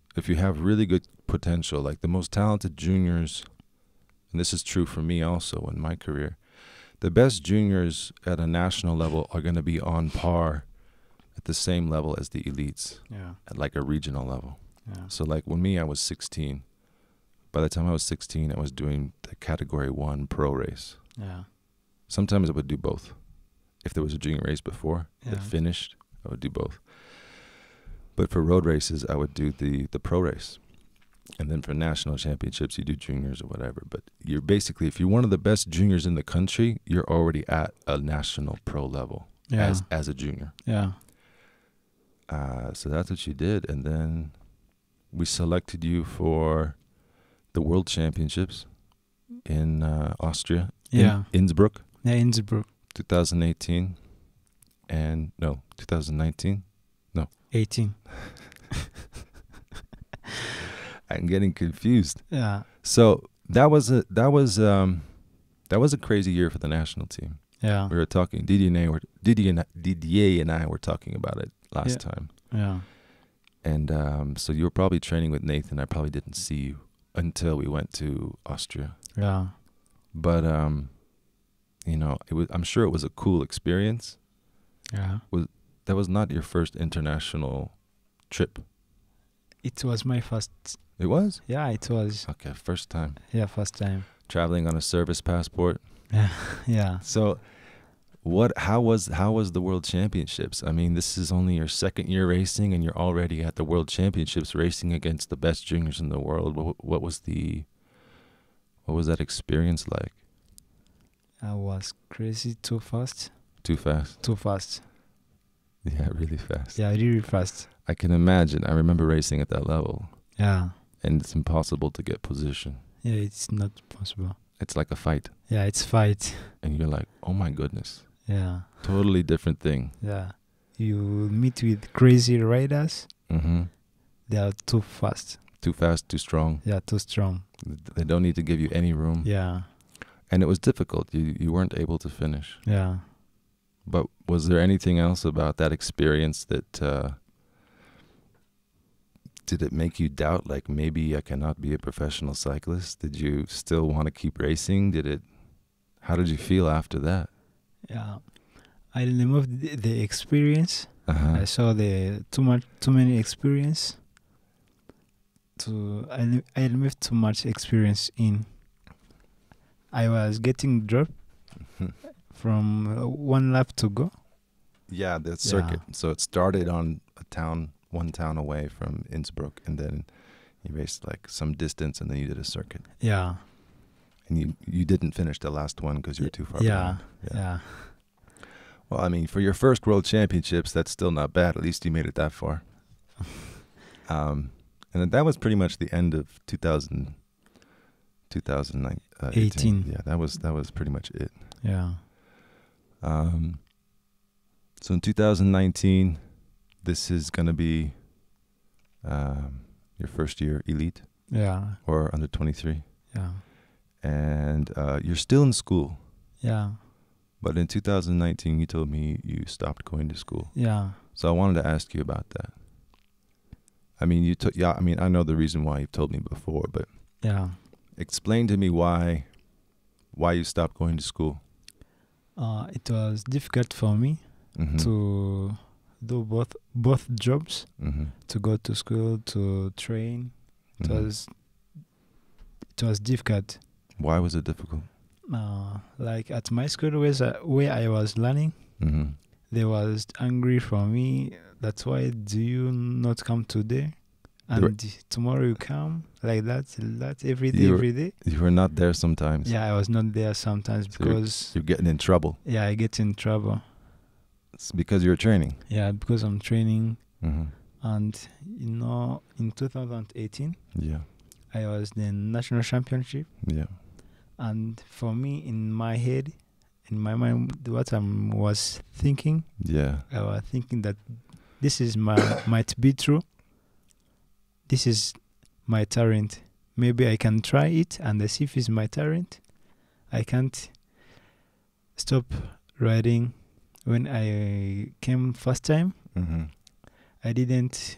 if you have really good potential, like the most talented juniors, and this is true for me also in my career, the best juniors at a national level are going to be on par at the same level as the elites Yeah. at like a regional level. Yeah. So like when me, I was sixteen. By the time I was sixteen, I was doing the category one pro race. Yeah. Sometimes I would do both. If there was a junior race before Yeah. that finished, I would do both. But for road races, I would do the, the pro race. And then for national championships, you do juniors or whatever. But you're basically, if you're one of the best juniors in the country, you're already at a national pro level Yeah. as as a junior. Yeah. Uh, so that's what you did. And then we selected you for the World Championships in uh, Austria, Yeah. in Innsbruck, Yeah. Innsbruck. twenty eighteen. And no, twenty nineteen. eighteen. I'm getting confused. Yeah. So that was a that was um that was a crazy year for the national team. Yeah. We were talking Didier and I were Didier and, Didier and I were talking about it last Yeah. time. Yeah. And um so you were probably training with Nathan. I probably didn't see you until we went to Austria. Yeah. But um you know, it was I'm sure it was a cool experience. Yeah. That was not your first international trip. It was my first. It was? Yeah, it was. Okay, first time. Yeah, first time. Traveling on a service passport. Yeah. Yeah. So what how was how was the World Championships? I mean, this is only your second year racing and you're already at the World Championships racing against the best juniors in the world. What, what was the what was that experience like? I was crazy too fast. Too fast? Too fast. Yeah, really fast. Yeah, really fast. I can imagine. I remember racing at that level. Yeah. And it's impossible to get position. Yeah, it's not possible. It's like a fight. Yeah, it's fight. And you're like, oh my goodness. Yeah. Totally different thing. Yeah. You meet with crazy riders. Mm-hmm. They are too fast. Too fast, too strong. Yeah, too strong. They don't need to give you any room. Yeah. And it was difficult. You you weren't able to finish. Yeah. But was there anything else about that experience that uh, did it make you doubt, like maybe I cannot be a professional cyclist? Did you still want to keep racing? Did it? How did you feel after that? Yeah. I removed the, the experience. Uh-huh. I saw the too much, too many experience. To I li- I removed too much experience in. I was getting dropped from uh, one lap to go. Yeah, the circuit. So it started on a town, one town away from Innsbruck, and then you raced like some distance, and then you did a circuit. Yeah. And you you didn't finish the last one because you were too far Yeah. behind. Yeah. Well, I mean, for your first World Championships, that's still not bad. At least you made it that far. um, and then that was pretty much the end of two thousand, two thousand nine, uh, eighteen. eighteen. Yeah, that was that was pretty much it. Yeah. Um, so in two thousand nineteen, this is going to be um, your first year elite Yeah. or under twenty-three. Yeah. And uh, you're still in school. Yeah. But in two thousand nineteen, you told me you stopped going to school. Yeah. So I wanted to ask you about that. I mean, you took, yeah, I mean, I know the reason why you've told me before, but Yeah. explain to me why, why you stopped going to school. Uh, it was difficult for me Mm-hmm. to do both both jobs. Mm-hmm. To go to school, to train. It Mm-hmm. was it was difficult. Why was it difficult? Uh, like at my school where I, where I was learning, Mm-hmm. they was angry for me. That's why do you not come today? They were- And tomorrow you come like that, that every day, You were- every day. You were not there sometimes. Yeah, I was not there sometimes So you're- because You're getting in trouble. yeah, I get in trouble. It's because you're training. Yeah, because I'm training, Mm-hmm. and you know, in two thousand eighteen, Yeah. I was the national championship. Yeah. And for me, in my head, in my mind, what I was thinking, Yeah. I was thinking that this is my might be true. This is my talent. Maybe I can try it and see if it's my talent. I can't stop riding. When I came first time, Mm-hmm. I didn't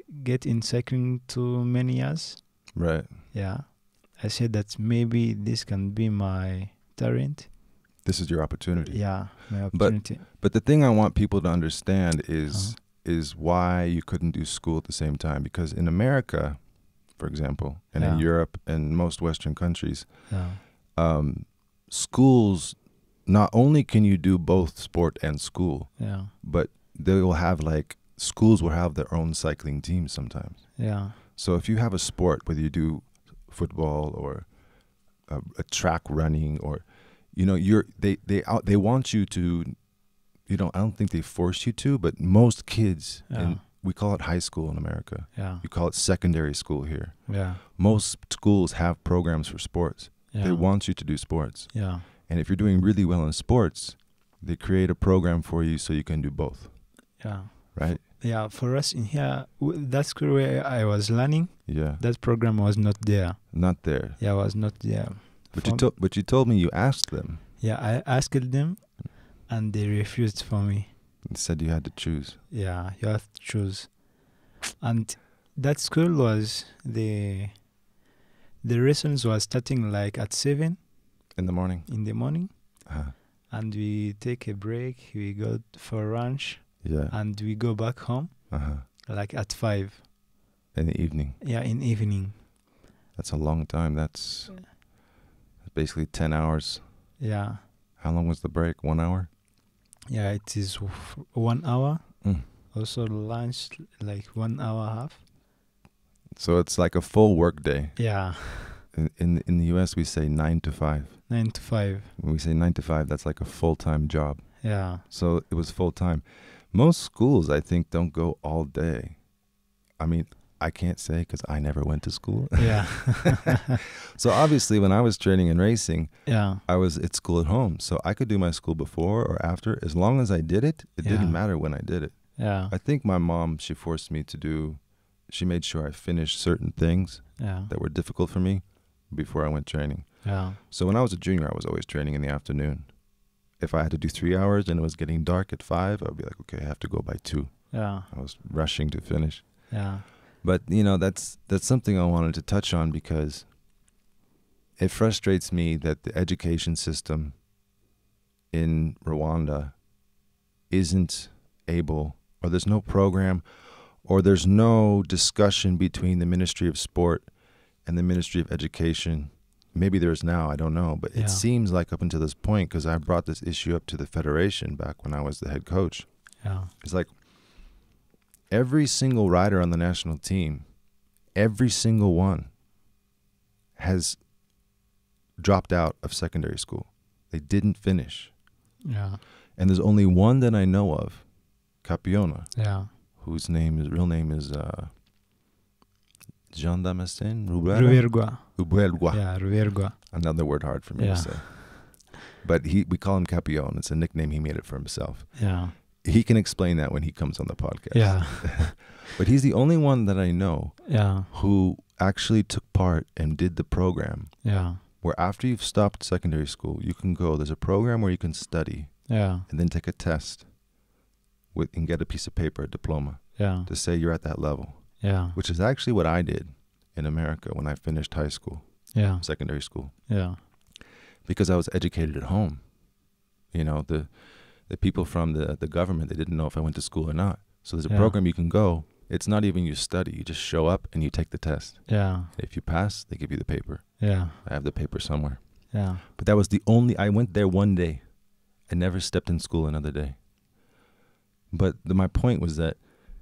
get in cycling too many years. Right. Yeah. I said that maybe this can be my talent. This is your opportunity. Yeah, my opportunity. But the thing I want people to understand is Uh-huh. is why you couldn't do school at the same time. Because in America, for example, and in Yeah. Europe and most Western countries, Yeah. um, schools, not only can you do both sport and school, Yeah. but they will have like, schools will have their own cycling teams sometimes. Yeah. So if you have a sport, whether you do football or a, a track running, or, you know, you're they they out, they want you to, you know, I don't think they force you to, but most kids, Yeah. and we call it high school in America. Yeah. You call it secondary school here. Yeah. Most schools have programs for sports. Yeah. They want you to do sports. Yeah. And if you're doing really well in sports, they create a program for you so you can do both. Yeah. Right? Yeah. For us in here, w- that school where I was learning, Yeah. that program was not there. Not there. Yeah, was not there. But you For- told but you told me you asked them Yeah, I asked them, and they refused for me. and said you had to choose. Yeah, you have to choose. And that school was the the lessons was starting like at seven In the morning. in the morning, Uh, and we take a break. We go for lunch, yeah. and we go back home Uh-huh. like at five. In the evening. Yeah, in evening. That's a long time. That's that's basically ten hours. Yeah, How long was the break? One hour? yeah. It is w- one hour. Mm. Also lunch like one hour half. So it's like a full work day. Yeah, In, in in the U S we say nine to five. nine to five. When we say nine to five, that's like a full-time job. Yeah, So it was full-time. Most schools, I think, don't go all day. I mean, I can't say because I never went to school. yeah, So obviously when I was training and racing, yeah, I was at school at home. So I could do my school before or after. As long as I did it, it Yeah. didn't matter when I did it. yeah, I think my mom, she forced me to do, she made sure I finished certain things yeah, that were difficult for me before I went training. yeah, So when I was a junior, I was always training in the afternoon. If I had to do three hours and it was getting dark at five, I would be like, okay, I have to go by two. yeah, I was rushing to finish. yeah, But, you know, that's that's something I wanted to touch on because it frustrates me that the education system in Rwanda isn't able, or there's no program, or there's no discussion between the Ministry of Sport and the Ministry of Education. Maybe there's now, I don't know, but Yeah. it seems like up until this point, because I brought this issue up to the Federation back when I was the head coach. yeah, It's like every single rider on the national team, every single one has dropped out of secondary school. They didn't finish. yeah, And there's only one that I know of, Capiona, yeah. whose name is real name is uh, Jean Damascene Ruberwa. Ruberwa. Ruberwa. Yeah, Ruberwa. Another word hard for me Yeah. to say. But he, we call him Capion. It's a nickname he made it for himself. Yeah, He can explain that when he comes on the podcast. yeah, But he's the only one that I know yeah, who actually took part and did the program yeah, where after you've stopped secondary school, you can go. There's a program where you can study yeah, and then take a test with, and get a piece of paper, a diploma, yeah, to say you're at that level, yeah, which is actually what I did in America when I finished high school, yeah, secondary school, yeah, because I was educated at home. You know, the the people from the, the government, they didn't know if I went to school or not. So there's a Yeah. program you can go. It's not even you study. You just show up and you take the test. yeah, If you pass, they give you the paper. yeah, I have the paper somewhere. yeah, But that was the only, I went there one day. I never stepped in school another day. But the, my point was that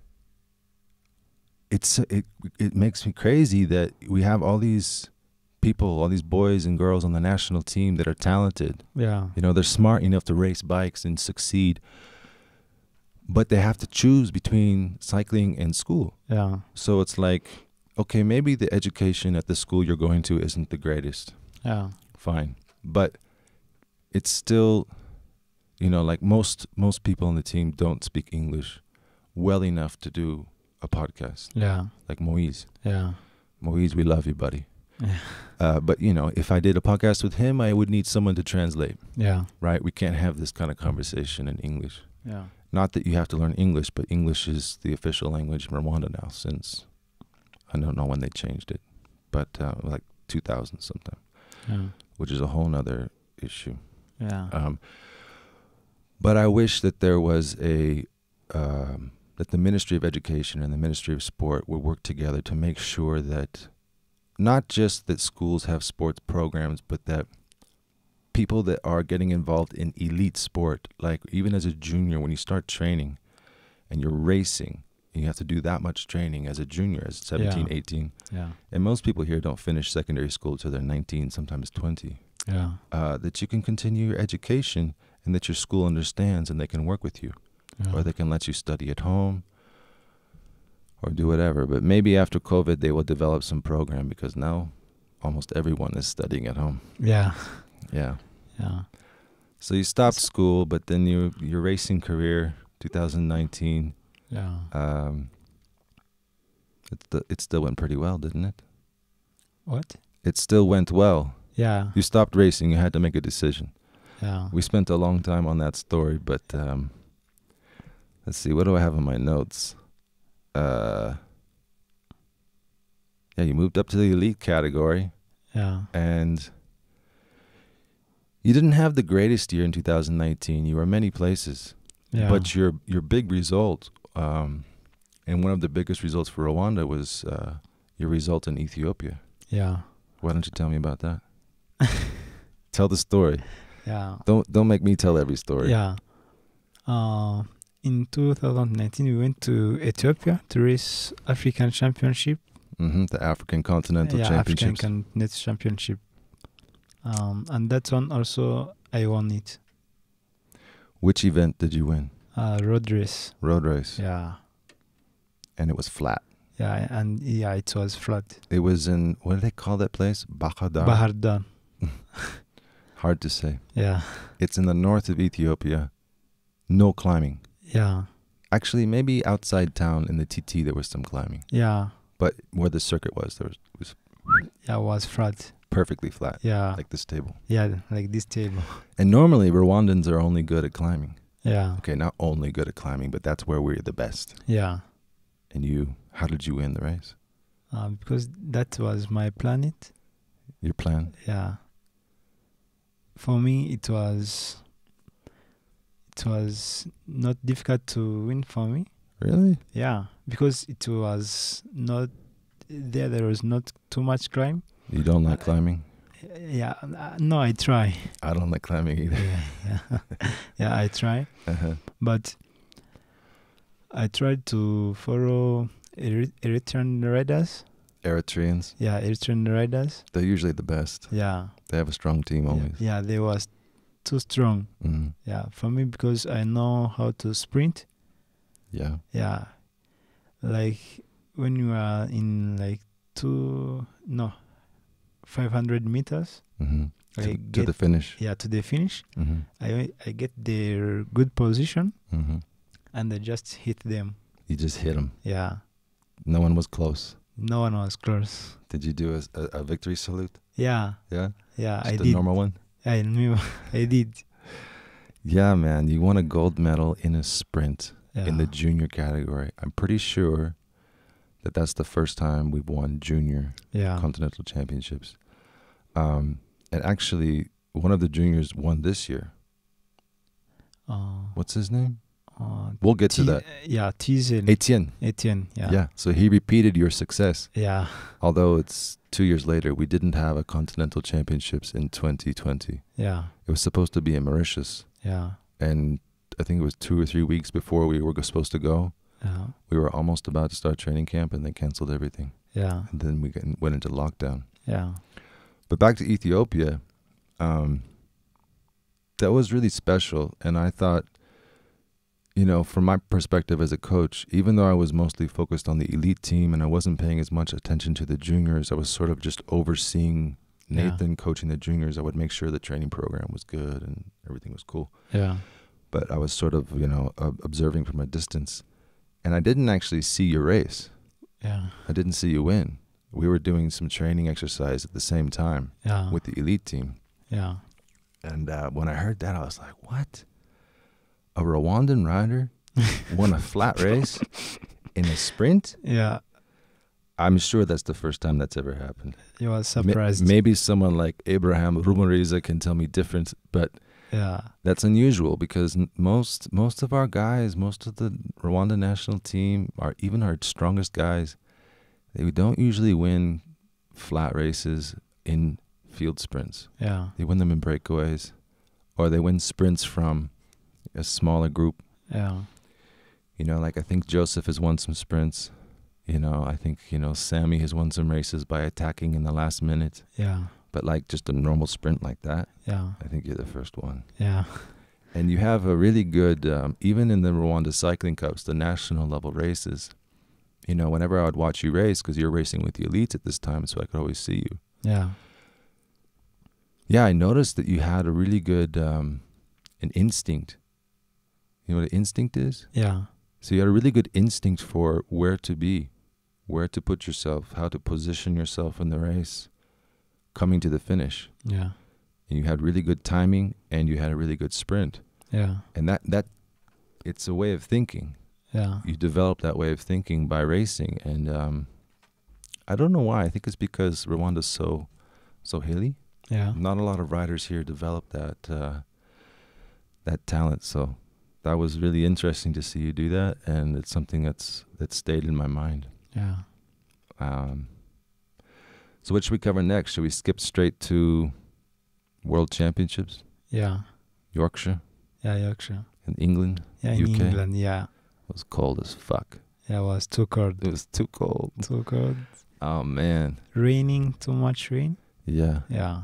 it's it it makes me crazy that we have all these people, all these boys and girls on the national team that are talented. yeah, You know, they're smart enough to race bikes and succeed. But they have to choose between cycling and school. yeah, So it's like, okay, maybe the education at the school you're going to isn't the greatest. yeah, Fine. But it's still, you know, like most most people on the team don't speak English well enough to do a podcast. yeah, Like Moise. yeah, Moise, we love you, buddy. Yeah. Uh, but, you know, if I did a podcast with him, I would need someone to translate, yeah, right? We can't have this kind of conversation in English. yeah, not that you have to learn English, but English is the official language in Rwanda now since, I don't know when they changed it, but uh, like two thousand sometime, Yeah. which is a whole nother issue. Yeah. Um, but I wish that there was a, um, that the Ministry of Education and the Ministry of Sport would work together to make sure that not just that schools have sports programs, but that people that are getting involved in elite sport, like even as a junior, when you start training and you're racing, and you have to do that much training as a junior, as seventeen, Yeah. eighteen. Yeah. And most people here don't finish secondary school until they're nineteen, sometimes twenty. Yeah. Uh, that you can continue your education and that your school understands and they can work with you. Yeah. Or they can let you study at home or do whatever. But maybe after COVID, they will develop some program because now almost everyone is studying at home. Yeah. Yeah. Yeah. So you stopped school, but then you, your racing career, two thousand nineteen, Yeah. um, it, st- it still went pretty well, didn't it? What? It still went well. Yeah. You stopped racing. You had to make a decision. Yeah. We spent a long time on that story, but um, let's see. What do I have in my notes? Uh, yeah, you moved up to the elite category, Yeah. and you didn't have the greatest year in two thousand nineteen. You were many places, Yeah. but your your big result, um, and one of the biggest results for Rwanda was uh, your result in Ethiopia. Yeah. Why don't you tell me about that? Tell the story. Yeah. Don't don't make me tell every story. Yeah. Uh, in two thousand nineteen, we went to Ethiopia to race African Championship. Mm-hmm. The African Continental yeah, Championships. African Continental Championship. Um, and that one also I won it. Which event did you win? Uh, road race. Road race. Yeah. And it was flat. Yeah, and yeah, it was flat. It was in, what do they call that place? Bahadar. Bahardan. Hard to say. Yeah. It's in the north of Ethiopia. No climbing. Yeah. Actually, maybe outside town in the T T there was some climbing. Yeah. But where the circuit was, there was, it was Yeah, it was flat. perfectly flat. Yeah. Like this table. Yeah, like this table. And normally Rwandans are only good at climbing. Yeah. Okay, not only good at climbing, but that's where we're the best. Yeah. And you, how did you win the race? Uh, because that was my planet. Your plan? Yeah. For me, it was it was not difficult to win for me. Really? Yeah, because it was not there. There was not too much climb. You don't like climbing? Yeah, uh, no, I try. I don't like climbing either. Yeah, yeah, yeah, I try, Uh-huh. but I tried to follow Eri- Eritrean riders. Eritreans, Yeah, Eritrean riders. they're usually the best. Yeah, They have a strong team yeah, always. yeah, they was too strong. Mm. Yeah, for me because I know how to sprint. Yeah. Yeah, like when you are in like two no five hundred meters. Mm-hmm. I To, to get the finish. yeah to the finish. Mm-hmm. I I get their good position Mm-hmm. and I just hit them. You just hit them. Yeah, No one was close. no one was close. Did you do a, a, a victory salute? Yeah, Yeah? yeah, Just I a did. normal one? I knew I did. Yeah, man. You won a gold medal in a sprint Yeah. in the junior category. I'm pretty sure that that's the first time we've won junior yeah. continental championships. Um, and actually, one of the juniors won this year. Uh, What's his name? uh, We'll get to T- that. Yeah, Tizen. Etienne. Etienne. Yeah. Yeah. So he repeated your success. Yeah. Although it's two years later, we didn't have a continental championships in twenty twenty. Yeah. It was supposed to be in Mauritius. Yeah. And I think it was two or three weeks before we were go- supposed to go. Yeah. We were almost about to start training camp and they canceled everything. Yeah. And then we get- went into lockdown. Yeah. But back to Ethiopia, um, that was really special. And I thought, you know, from my perspective as a coach, even though I was mostly focused on the elite team and I wasn't paying as much attention to the juniors, I was sort of just overseeing Yeah. Nathan coaching the juniors. I would make sure the training program was good and everything was cool. Yeah. But I was sort of, you know, uh, observing from a distance. And I didn't actually see your race. Yeah. I didn't see you win. We were doing some training exercise at the same time Yeah. with the elite team. Yeah. And uh, when I heard that, I was like, what? A Rwandan rider won a flat race in a sprint. Yeah, I'm sure that's the first time that's ever happened. you was Ma- surprised. maybe someone like Abraham Rumoriza can tell me different, but Yeah, that's unusual because n- most most of our guys, most of the Rwanda national team, are even our strongest guys, they don't usually win flat races in field sprints. yeah, They win them in breakaways, or they win sprints from a smaller group. yeah, You know, like I think Joseph has won some sprints. You know, I think, you know, Sammy has won some races by attacking in the last minute. yeah, But like just a normal sprint like that, yeah, I think you're the first one. yeah, And you have a really good, um, even in the Rwanda Cycling Cups, the national level races, you know, whenever I would watch you race, because you're racing with the elites at this time, so I could always see you. yeah, Yeah, I noticed that you had a really good, um, an instinct. You know what an instinct is? yeah, So you had a really good instinct for where to be, where to put yourself, how to position yourself in the race, coming to the finish. yeah, And you had really good timing, and you had a really good sprint. yeah, And that, that it's a way of thinking. yeah, You develop that way of thinking by racing. And um, I don't know why. I think it's because Rwanda's so, so hilly. yeah, Not a lot of riders here develop that, uh, that talent. So that was really interesting to see you do that. And it's something that's, that stayed in my mind. yeah. Um, so what should we cover next? Should we skip straight to World Championships? Yeah, Yorkshire yeah, Yorkshire. in England? Yeah, in U K? England, yeah. It was cold as fuck. Yeah, it was too cold. It was too cold. Too cold. Oh, man. Raining, too much rain. Yeah. Yeah.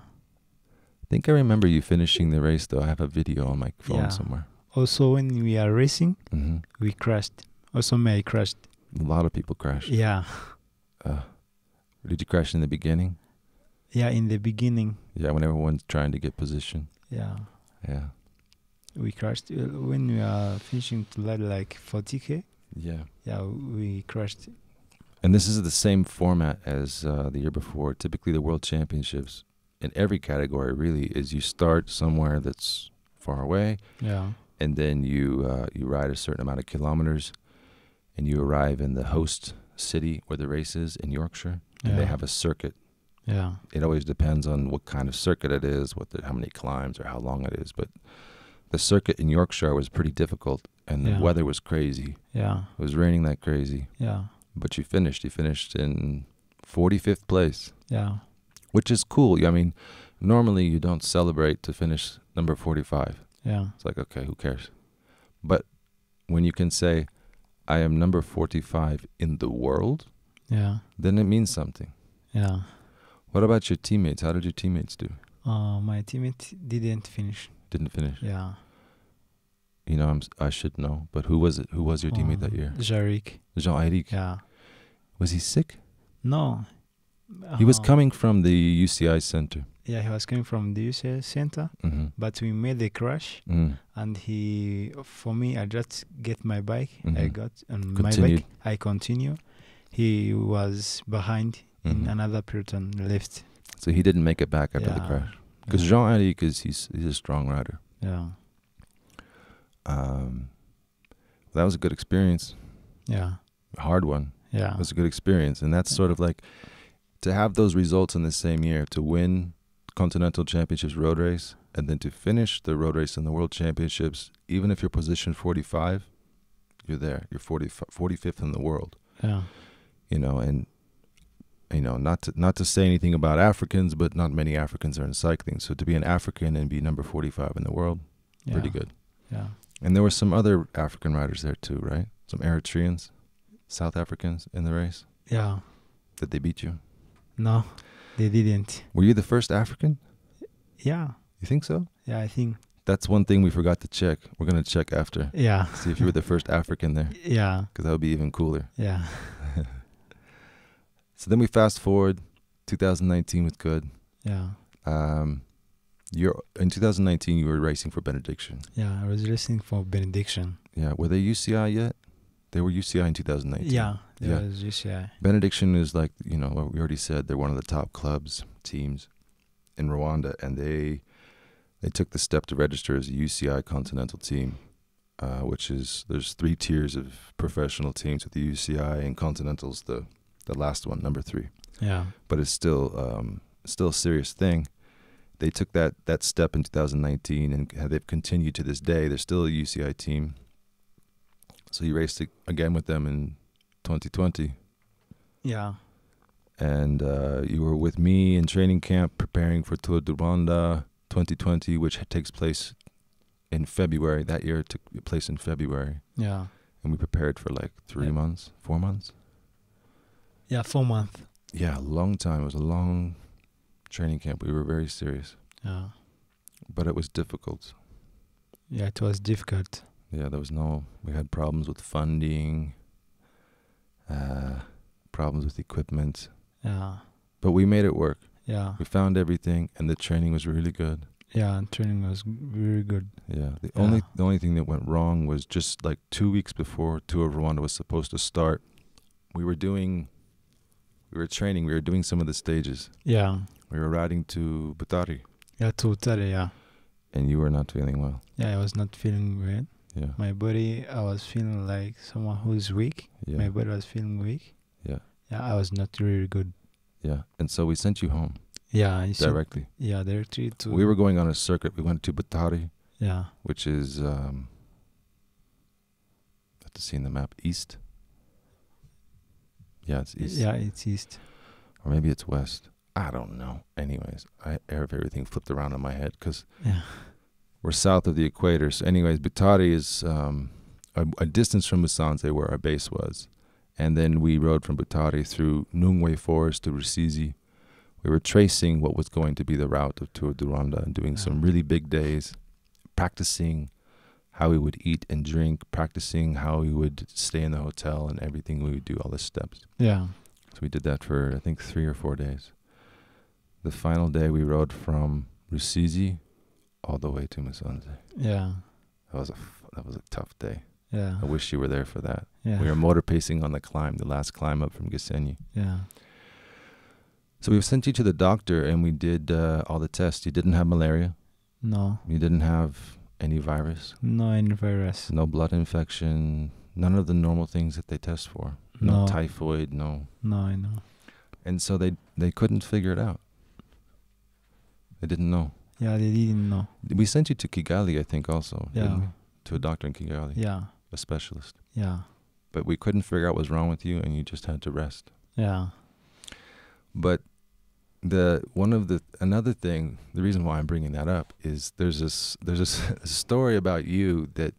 I think I remember you finishing the race, though. I have a video on my phone Yeah. somewhere. Also, when we are racing, hmm we crashed. Also, me, I crashed. A lot of people crashed. Yeah. Uh, did you crash in the beginning? Yeah, in the beginning. Yeah, when everyone's trying to get position. Yeah. Yeah. We crashed. Uh, When we are finishing to ride like forty K, Yeah. yeah, we crashed. And this is the same format as uh, the year before. Typically, the World Championships in every category really is you start somewhere that's far away, Yeah. and then you uh, you ride a certain amount of kilometers, and you arrive in the host city where the race is in Yorkshire, and they Yeah. have a circuit. Yeah. It always depends on what kind of circuit it is, what the, how many climbs or how long it is. But the circuit in Yorkshire was pretty difficult, and the Yeah. weather was crazy. Yeah. It was raining like crazy. Yeah. But you finished. You finished in forty-fifth place, Yeah. which is cool. I mean, normally you don't celebrate to finish number forty-five. Yeah. It's like, okay, who cares? But when you can say, I am number forty-five in the world, Yeah. then it means something. Yeah. What about your teammates? How did your teammates do? Uh, my teammate didn't finish. Didn't finish. Yeah. You know, I'm, s- I should know. But who was it? Who was your teammate that Um, year? Jarek. Jean-Eric. Yeah. Was he sick? No. He was Uh, coming from the U C I center. Yeah, he was coming from the U C S center, Mm-hmm. but we made a crash, Mm. and he, for me, I just get my bike. I Mhm. got on Continued. my bike. I continue. He was behind in Mhm. another peloton left. So he didn't make it back after the Yeah. crash. Because Yeah. Jean-Eric is he's he's a strong rider. Yeah. Um, that was a good experience. Yeah. A hard one. Yeah. It was a good experience, and that's sort of like to have those results in the same year, to win Continental Championships road race, and then to finish the road race in the World Championships. Even if you're position forty-five, you're there. You're forty, forty-fifth in the world. Yeah. You know, and you know, not to not to say anything about Africans, but not many Africans are in cycling. So to be an African and be number forty-five in the world, Yeah. pretty good. Yeah. And there were some other African riders there too, right? Some Eritreans, South Africans in the race. Yeah. Did they beat you? No, they didn't. Were you the first African? Yeah. You think so? Yeah, I think. That's one thing we forgot to check. We're going to check after. Yeah. See if you were the first African there, Yeah. because that would be even cooler. Yeah. So then we fast forward. two thousand nineteen was good. Yeah. Um, you're in two thousand nineteen. You were racing for Benediction. Yeah. I was racing for Benediction. Yeah. Were they U C I yet? They were U C I in two thousand nineteen. Yeah. There Yeah. was U C I. Benediction is like, you know, what we already said, they're one of the top clubs, teams in Rwanda, and they they took the step to register as a U C I continental team. uh, which is there's three tiers of professional teams with the U C I, and continental's the the last one, number three. Yeah. But it's still um, still a serious thing. They took that that step in two thousand nineteen, and they've continued to this day. They're still a U C I team. So you raced again with them in twenty twenty. Yeah. And uh, you were with me in training camp preparing for Tour de Rwanda twenty twenty, which takes place in February. That year it took place in February. Yeah. And we prepared for like three Yeah. months, four months. Yeah, four months. Yeah, a long time. It was a long training camp. We were very serious. Yeah. But it was difficult. Yeah, it was difficult. Yeah, there was no, we had problems with funding, uh, problems with equipment. Yeah. But we made it work. Yeah. We found everything, and the training was really good. Yeah, and training was g- very good. Yeah. The Yeah. only the only thing that went wrong was just like two weeks before Tour of Rwanda was supposed to start, we were doing, we were training, we were doing some of the stages. Yeah. We were riding to Butari, Yeah, to Italy, yeah. and you were not feeling well. Yeah, I was not feeling great. Yeah. My body, I was feeling like someone who's weak. Yeah. My body was feeling weak. Yeah. Yeah, I was not really good. Yeah. And so we sent you home Yeah, I said- directly. yeah, directly to. We were going on a circuit. We went to Butari, Yeah. which is, um, I have to see in the map, east. Yeah, it's east. Yeah, it's east. Or maybe it's west. I don't know. Anyways, I have everything flipped around in my head because Yeah. we're south of the equator. So anyways, Butari is um, a, a distance from Musanze, where our base was. And then we rode from Butari through Nungwe Forest to Rusizi. We were tracing what was going to be the route of Tour de Rwanda and doing some Yeah. really big days, practicing how we would eat and drink, practicing how we would stay in the hotel and everything we would do, all the steps. Yeah. So we did that for, I think, three or four days. The final day we rode from Rusizi all the way to Musanze. Yeah. That was a, f- that was a tough day. Yeah. I wish you were there for that. Yeah. We were motor pacing on the climb, the last climb up from Gisenyi. Yeah. So we sent you to the doctor, and we did uh, all the tests. You didn't have malaria. No. You didn't have any virus. No any virus. No blood infection. None of the normal things that they test for. No, No. typhoid, no. No, I know. And so they, they couldn't figure it out. They didn't know. Yeah, they didn't know. We sent you to Kigali, I think, also. Yeah. Didn't we? To a doctor in Kigali, Yeah. a specialist. Yeah. But we couldn't figure out what was wrong with you, and you just had to rest. Yeah. But the one of the another thing, the reason why I'm bringing that up is there's this there's this a story about you that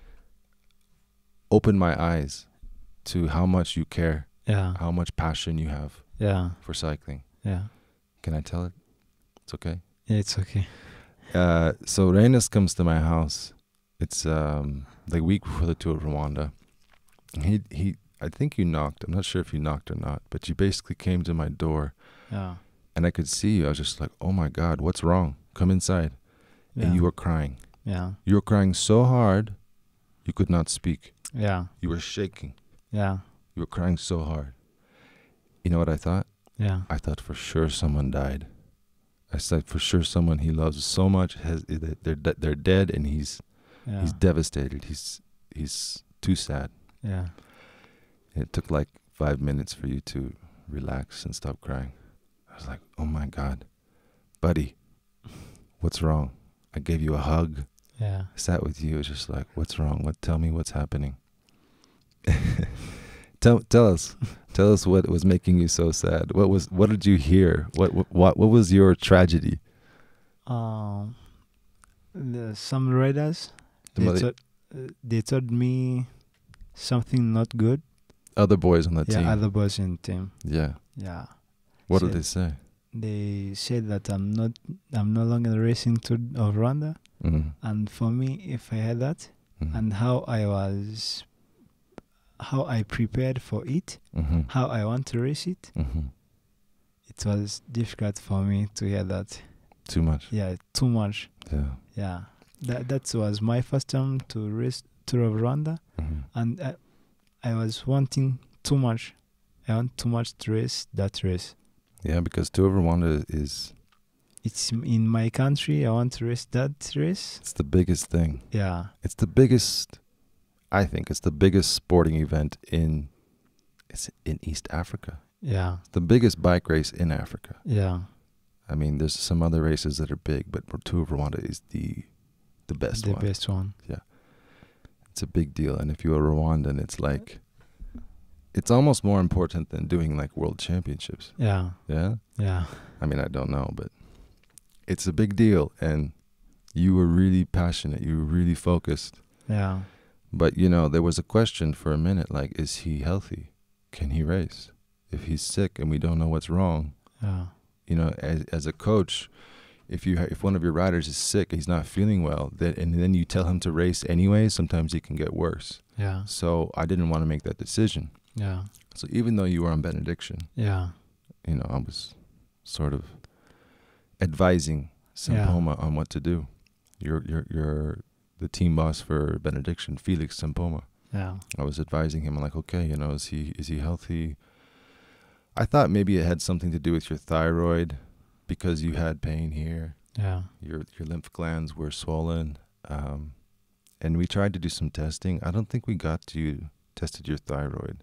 opened my eyes to how much you care, Yeah. how much passion you have Yeah. for cycling. Yeah. Can I tell it? It's okay. Yeah, it's okay. Uh, so Renus comes to my house. It's um, the week before the Tour of Rwanda. He he. I think you knocked. I'm not sure if you knocked or not, but you basically came to my door, Yeah. and I could see you. I was just like, "Oh my God, what's wrong? Come inside." Yeah. And you were crying. Yeah. You were crying so hard, you could not speak. Yeah. You were shaking. Yeah. You were crying so hard. You know what I thought? Yeah. I thought for sure someone died. I said for sure someone he loves so much has they're de- they're dead, and he's Yeah. he's devastated. He's he's too sad. Yeah. It took like five minutes for you to relax and stop crying. I was like, "Oh my God, buddy, what's wrong?" I gave you a hug. Yeah. I sat with you. It was just like, "What's wrong? What? Tell me what's happening." tell tell us, tell us what was making you so sad. What was? What did you hear? What what what was your tragedy? Um, the, some riders, The they, mother- told, uh, they told me something not good. Other boys on the Yeah, team. other boys in the team. yeah. Yeah. What Said- did they say? They said that I'm not, I'm no longer racing to of Rwanda, Mm-hmm. and for me, if I had that, Mm-hmm. and how I was, how I prepared for it, Mm-hmm. how I want to race it, Mm-hmm. it was difficult for me to hear that. Too much. Yeah, too much. Yeah. Yeah, that that was my first time to race Tour of Rwanda, Mm-hmm. and I, I was wanting too much. I want too much to race that race. Yeah, because Tour of Rwanda is It's in my country. I want to race that race. it's the biggest thing. Yeah, It's the biggest I think it's the biggest sporting event in it's in East Africa. Yeah. The biggest bike race in Africa. Yeah. I mean, there's some other races that are big, but Tour of Rwanda is the the best the one. The best one. Yeah. It's a big deal. And if you're a Rwandan, it's like, it's almost more important than doing like world championships. Yeah. Yeah? Yeah. I mean, I don't know, but it's a big deal. And you were really passionate. You were really focused. Yeah. But, you know, there was a question for a minute, like, is he healthy? Can he race? If he's sick and we don't know what's wrong, Yeah. you know, as as a coach, if you ha- if one of your riders is sick, he's not feeling well, that and then you tell him to race anyway, sometimes it can get worse. Yeah. So I didn't want to make that decision. Yeah. So even though you were on benediction, Yeah. you know, I was sort of advising Sempoma on what to do. You're you're you're the team boss for benediction, Felix Sempoma. Yeah. I was advising him, like, okay, you know, is he is he healthy? I thought maybe it had something to do with your thyroid, because you had pain here. Yeah. Your your lymph glands were swollen, um, and we tried to do some testing. I don't think we got to tested your thyroid.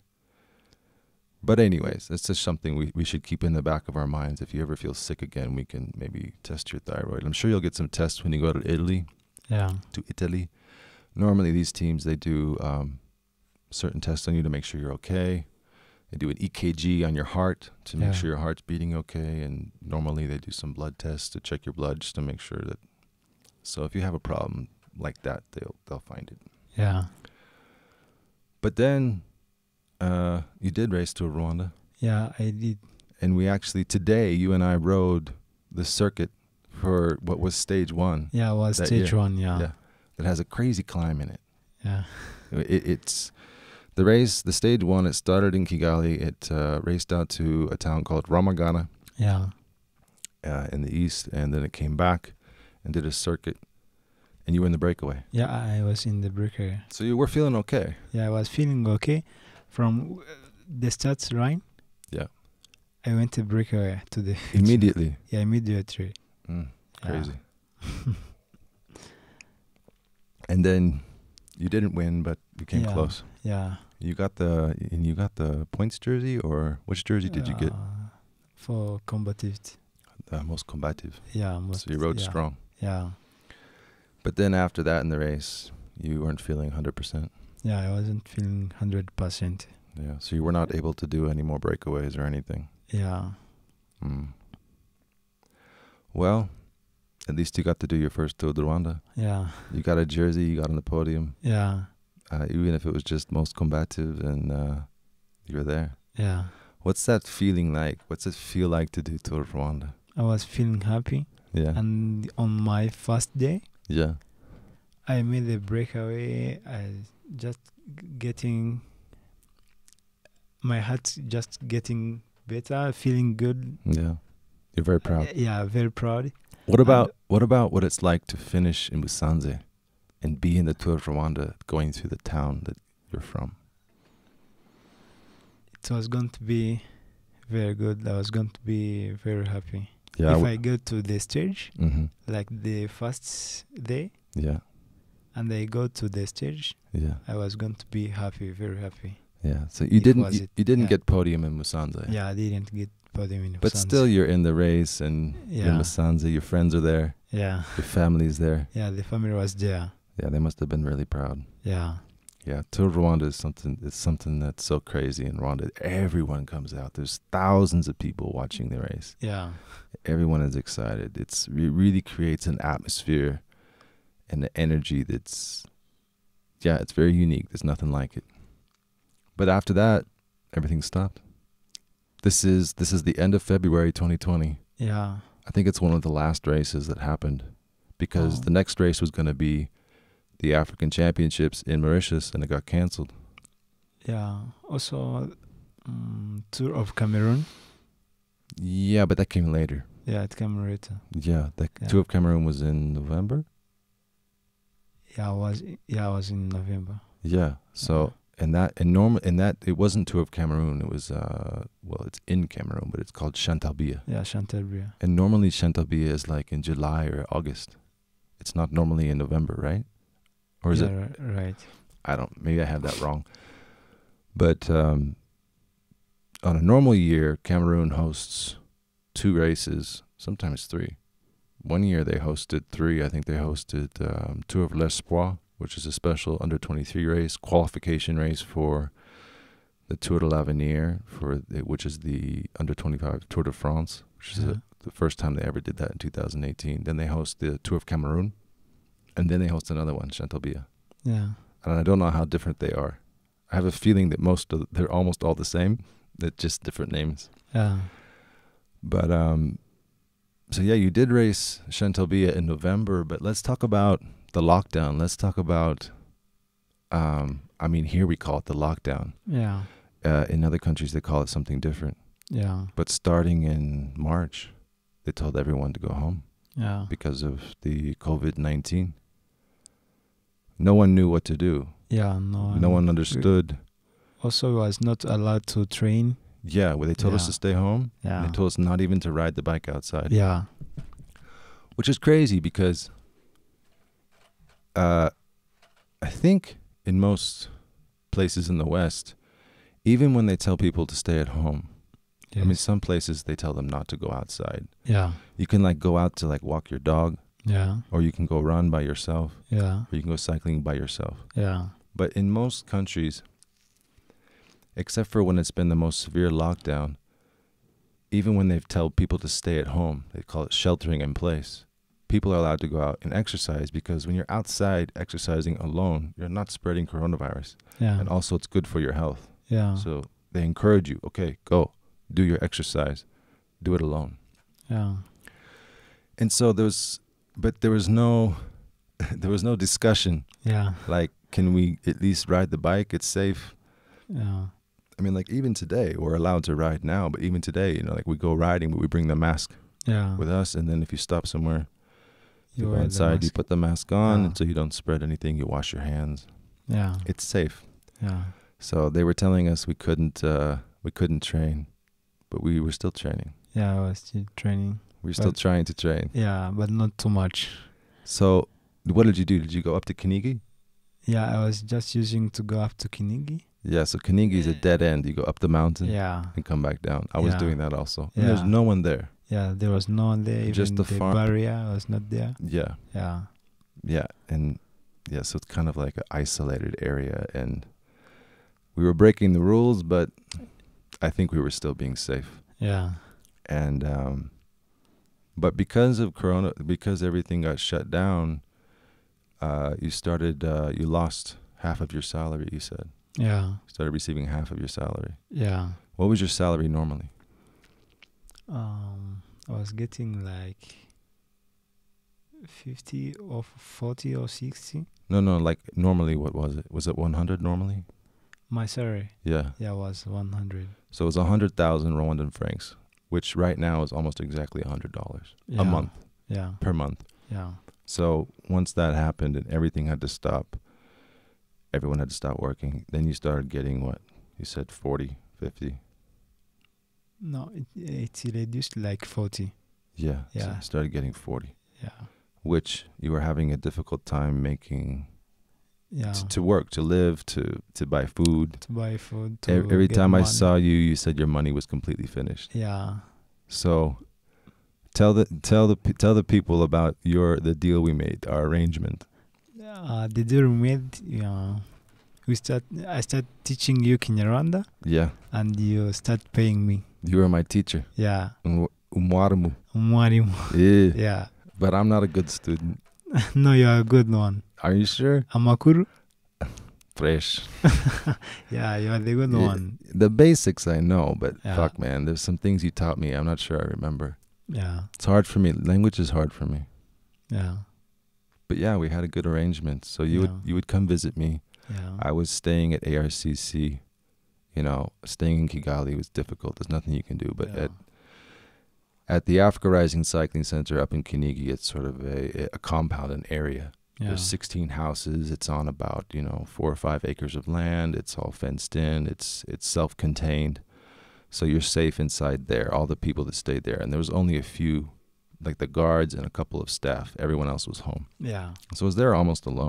But anyways, it's just something we, we should keep in the back of our minds. If you ever feel sick again, we can maybe test your thyroid. I'm sure you'll get some tests when you go to Italy. Yeah. To Italy. Normally these teams, they do um, certain tests on you to make sure you're okay. They do an E K G on your heart to make Yeah. sure your heart's beating okay. And normally they do some blood tests to check your blood just to make sure that. So if you have a problem like that, they'll they'll find it. Yeah. But then uh, you did race to Rwanda. Yeah, I did. And we actually, today, you and I rode the circuit for what was stage one. Yeah, it was that stage year. one, yeah. Yeah. That has a crazy climb in it. Yeah. It, it's the race, the stage one, it started in Kigali. It uh, raced out to a town called Ramagana Yeah. uh, in the east, and then it came back and did a circuit. And you were in the breakaway. Yeah, I was in the breaker. So you were feeling okay. Yeah, I was feeling okay. From uh, the start line, Yeah. I went to breakaway to the... Immediately. Yeah, immediately. Mm, Yeah. crazy. And then you didn't win, but you came Yeah. close. Yeah. You got the and you got the points jersey, or which jersey did you get? Uh, For combative. The most combative. Yeah. Most, So you rode yeah. strong. Yeah. But then after that in the race, you weren't feeling one hundred percent. Yeah, I wasn't feeling one hundred percent. Yeah. So you were not able to do any more breakaways or anything. Yeah. Mm. Well, at least you got to do your first Tour de Rwanda. Yeah. You got a jersey. You got on the podium. Yeah. Uh, even if it was just most combative, and uh, you were there. Yeah. What's that feeling like? What's it feel like to do Tour of Rwanda? I was feeling happy. Yeah. And on my first day, Yeah. I made a breakaway. I just g- getting my heart just getting better, feeling good. Yeah. You're very proud. Uh, yeah, very proud. What about what about what it's like to finish in Musanze and be in the Tour of Rwanda, going through the town that you're from? It was going to be very good. I was going to be very happy. Yeah. if I go to the stage, Mm-hmm. like the first day, Yeah. and I go to the stage, Yeah. I was going to be happy, very happy. Yeah. So you It didn't was you, it, you didn't yeah. get podium in Musanze. Yeah, I didn't get podium in But Busanza. still, you're in the race, and you're in Yeah. Musanze. Your friends are there. Yeah, Your family's there. yeah, the family was there. Yeah, they must have been really proud. Yeah, Yeah, Tour of Rwanda is something. It's something that's so crazy in Rwanda. Everyone comes out. There's thousands of people watching the race. yeah, Everyone is excited. It's it really creates an atmosphere and an energy that's, yeah, it's very unique. There's nothing like it. But after that, everything stopped. This is this is the end of February twenty twenty. yeah, I think it's one of the last races that happened, because Oh. the next race was going to be the African Championships in Mauritius, and it got canceled. yeah. Also, um, tour of Cameroon. Yeah, but that came later. Yeah, it came later. Yeah, the Yeah. Tour of Cameroon was in November. Yeah, I was. Yeah, I was in November. Yeah. So and that and normal and that it wasn't Tour of Cameroon. It was uh well, it's in Cameroon, but it's called Chantalbia. Yeah, Chantalbria. And normally Chantalbia is like in July or August. It's not normally in November, right? Or is yeah, it? ri- right? I don't, maybe I have that wrong. But um, on a normal year, Cameroon hosts two races, sometimes three. One year they hosted three. I think they hosted um, Tour of l'Espoir, which is a special under twenty-three race, qualification race for the Tour de l'Avenir, for the, which is the under twenty-five Tour de France, which is Yeah. a, the first time they ever did that in two thousand eighteen. Then they host the Tour of Cameroon, and then they host another one, Chantalbia. Yeah. And I don't know how different they are. I have a feeling that most of they're almost all the same, they're just different names. Yeah. But um, so yeah, you did race Chantalbia in November. But let's talk about the lockdown. Let's talk about. Um, I mean, here we call it the lockdown. Yeah. Uh, in other countries, they call it something different. Yeah. But starting in March, they told everyone to go home Yeah. because of the COVID nineteen. No one knew what to do. Yeah. No. No I'm- one understood. Also, I was not allowed to train. Yeah, well, they told us Yeah. to stay home. Yeah. They told us not even to ride the bike outside. Yeah. Which is crazy because uh, I think in most places in the West, even when they tell people to stay at home, I mean, Yes. some places they tell them not to go outside. Yeah. You can like go out to like walk your dog, Yeah. or you can go run by yourself, Yeah. or you can go cycling by yourself. Yeah. But in most countries, except for when it's been the most severe lockdown, even when they've told people to stay at home, they call it sheltering in place. People are allowed to go out and exercise because when you're outside exercising alone, you're not spreading coronavirus. Yeah. And also it's good for your health. Yeah. So they encourage you, okay, go, do your exercise, do it alone. Yeah. And so there was, but there was no, there was no discussion. Yeah. Like, can we at least ride the bike? It's safe. Yeah. I mean, like even today, we're allowed to ride now, but even today, you know, like we go riding, but we bring the mask Yeah. with us. And then if you stop somewhere, you, go wear the inside, you mask. put the mask on, Yeah. and so you don't spread anything. You wash your hands. Yeah. It's safe. Yeah. So they were telling us we couldn't, uh, we couldn't train, but we were still training. Yeah. I was still training. We were still But- trying to train. Yeah, but not too much. So what did you do? Did you go up to Kinigi? Yeah, I was just using to go up to Kinigi. Yeah, so Kinigi is a dead end. You go up the mountain Yeah. and come back down. I was Yeah. doing that also. And there's Yeah. no one there. Yeah, there was no one there. Even Just the the farm- barrier was not there. Yeah, Yeah. yeah. And yeah, so it's kind of like an isolated area. And we were breaking the rules, but I think we were still being safe. Yeah. And, um, but because of Corona, because everything got shut down, uh, you started, uh, you lost half of your salary, you said. Yeah. You started receiving half of your salary. Yeah. What was your salary normally? Um, I was getting like fifty or forty or sixty. No, no, like normally what was it? Was it one hundred normally? My salary, Yeah. yeah, was one hundred. So it was one hundred thousand Rwandan francs, which right now is almost exactly one hundred dollars Yeah. a month, Yeah. per month. Yeah. So once that happened and everything had to stop, everyone had to stop working, then you started getting what? You said forty, fifty? No, it it's reduced like forty. Yeah. So Yeah. you started getting forty, Yeah. which you were having a difficult time making Yeah. t- to work, to live, to, to buy food. To buy food. To Ev- Every get time I money. saw you, you said your money was completely finished. Yeah. So tell the tell the pe- tell the people about your the deal we made, our arrangement. Uh, the deal we made, yeah, we start. I start teaching you Kinyarwanda, Yeah, and you start paying me. you were my teacher. Yeah, Umwa- Umwarimu. Mwarimu. Yeah. Yeah. But I'm not a good student. No, you're a good one. Are you sure? Amakuru. Fresh. Yeah, you're the good Yeah. one. The basics I know, but Yeah. fuck, man, there's some things you taught me. I'm not sure I remember. Yeah. It's hard for me. Language is hard for me. Yeah. But yeah, we had a good arrangement. So you Yeah. would you would come visit me. Yeah. I was staying at A R C C. You know, staying in Kigali was difficult. There's nothing you can do. But yeah. at at the Africa Rising Cycling Center up in Kinigi, it's sort of a, a compound, an area. yeah. There's sixteen houses. It's on about, you know, four or five acres of land. It's all fenced in. It's it's self-contained. So you're safe inside there, all the people that stayed there. And there was only a few, like the guards and a couple of staff. Everyone else was home. Yeah. So I was there almost alone.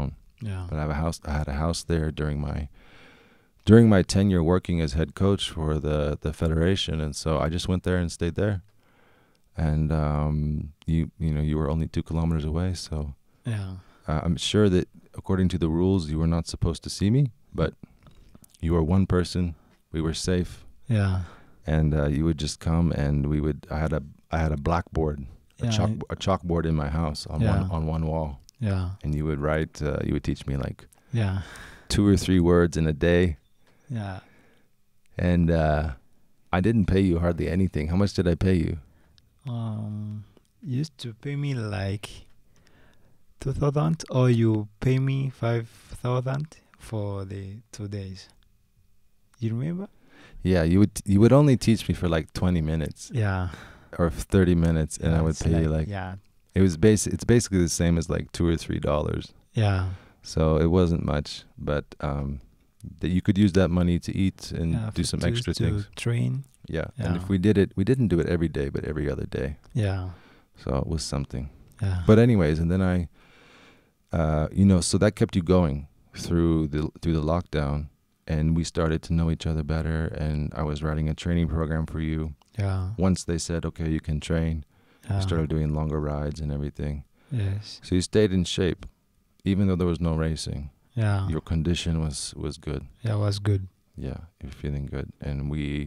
Yeah. But I have a house. I had a house there during my during my tenure working as head coach for the the federation, and so I just went there and stayed there. And um, you you know you were only two kilometers away, so Yeah. uh, I'm sure that according to the rules you were not supposed to see me, but you were one person. We were safe. Yeah. And uh, you would just come, and we would. I had a I had a blackboard, a Yeah, chalk I- a chalkboard in my house on Yeah. one on one wall, Yeah. and you would write. Uh, you would teach me like Yeah. two or three words in a day, Yeah. and uh, I didn't pay you hardly anything. How much did I pay you? Um, you used to pay me like two thousand, or you pay me five thousand for the two days. You remember? Yeah, you would you would only teach me for like twenty minutes Yeah. or thirty minutes, and Yeah, I would it's pay you like yeah. it was basic. It's basically the same as like two or three dollars. Yeah. So it wasn't much, but um, that you could use that money to eat and Yeah, do for- some to- extra to things. train. Yeah. And Yeah. if we did it, we didn't do it every day, but every other day. Yeah. So it was something. Yeah. But anyways, and then I, uh, you know, so that kept you going through the through the lockdown, and we started to know each other better. And I was writing a training program for you. Yeah. Once they said, okay, you can train, Yeah. you started doing longer rides and everything. Yes. So you stayed in shape, even though there was no racing. Yeah. Your condition was was good. Yeah, was good. Yeah, you're feeling good. And we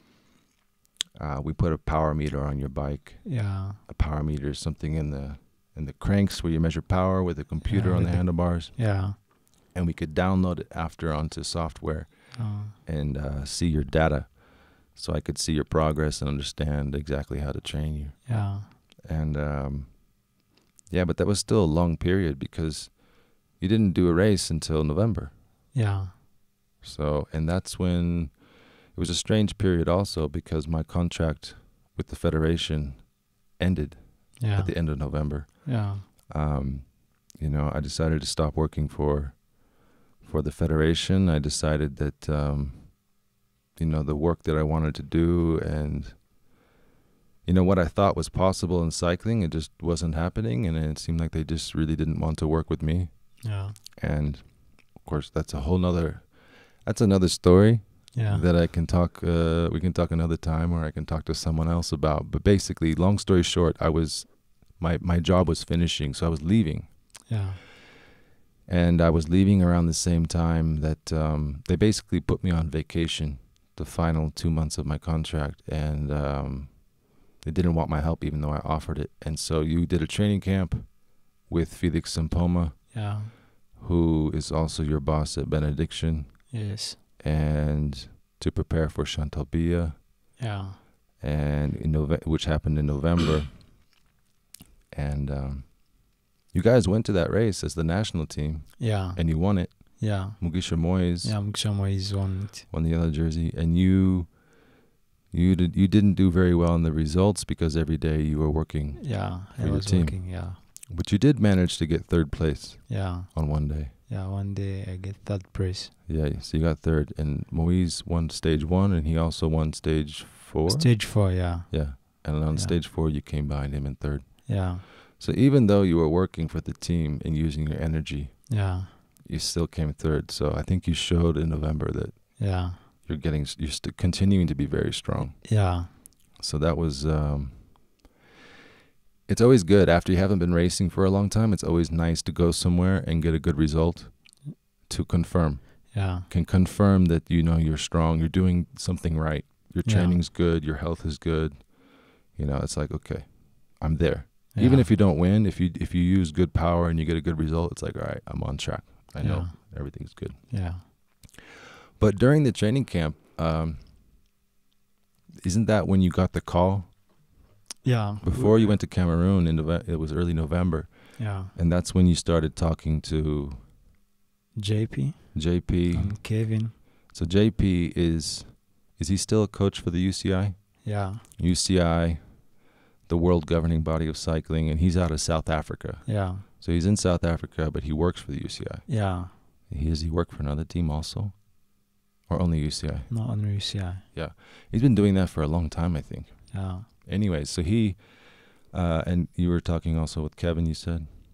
uh, we put a power meter on your bike. Yeah. A power meter is something in the in the cranks where you measure power with a computer Yeah, on the with the- handlebars, Yeah. and we could download it after onto software Uh, and uh, see your data, so I could see your progress and understand exactly how to train you. yeah. And um, yeah, but that was still a long period because you didn't do a race until November. Yeah. So, and that's when it was a strange period also because my contract with the federation ended Yeah. at the end of November. Yeah. Um, you know, I decided to stop working for for the federation. I decided that, um, you know, the work that I wanted to do and, you know, what I thought was possible in cycling, it just wasn't happening. And it seemed like they just really didn't want to work with me. Yeah. And, of course, that's a whole nother, that's another story. Yeah. That I can talk, uh, we can talk another time, or I can talk to someone else about. But basically, long story short, I was, my, my job was finishing, so I was leaving. Yeah. And I was leaving around the same time that um, they basically put me on vacation, the final two months of my contract. And um, they didn't want my help, even though I offered it. And so you did a training camp with Felix Sampoma, Yeah. who is also your boss at Benediction, Yes. and to prepare for Chantalbia, Yeah. and in Nove- which happened in November. And um, you guys went to that race as the national team, Yeah. and you won it. Yeah. Mugisha Moyes Yeah. Mukshama is on it. won the yellow jersey, and you you did you didn't do very well in the results because every day you were working, Yeah. For I your was team. working. Yeah. but you did manage to get third place Yeah. on one day. Yeah. One day I get third place. Yeah, so you got third, and Moise won stage one, and he also won stage four. Stage four. Yeah. Yeah, and on Yeah. stage four you came behind him in third. Yeah. So even though you were working for the team and using your energy, Yeah. you still came third. So I think you showed in November that Yeah. you're getting, you're st- continuing to be very strong. Yeah. So that was, um, it's always good after you haven't been racing for a long time. It's always nice to go somewhere and get a good result to confirm, Yeah. can confirm that, you know, you're strong, you're doing something right. Your Yeah. training's good, your health is good. You know, it's like, okay, I'm there. Even Yeah. if you don't win, if you if you use good power and you get a good result, it's like, all right, I'm on track. I know Yeah. everything's good. Yeah. But during the training camp, um, isn't that when you got the call? Yeah. Before you went to Cameroon, in Nove- it was early November, Yeah. and that's when you started talking to J P J P. and Kevin. So J P is, is he still a coach for the U C I? Yeah. U C I, the world governing body of cycling, and he's out of South Africa. Yeah. So he's in South Africa, but he works for the U C I. Yeah. He, does he work for another team also? Or only U C I? Not on U C I. He's been doing that for a long time, I think. Yeah. Anyways, so he, uh, and you were talking also with Kevin, you said?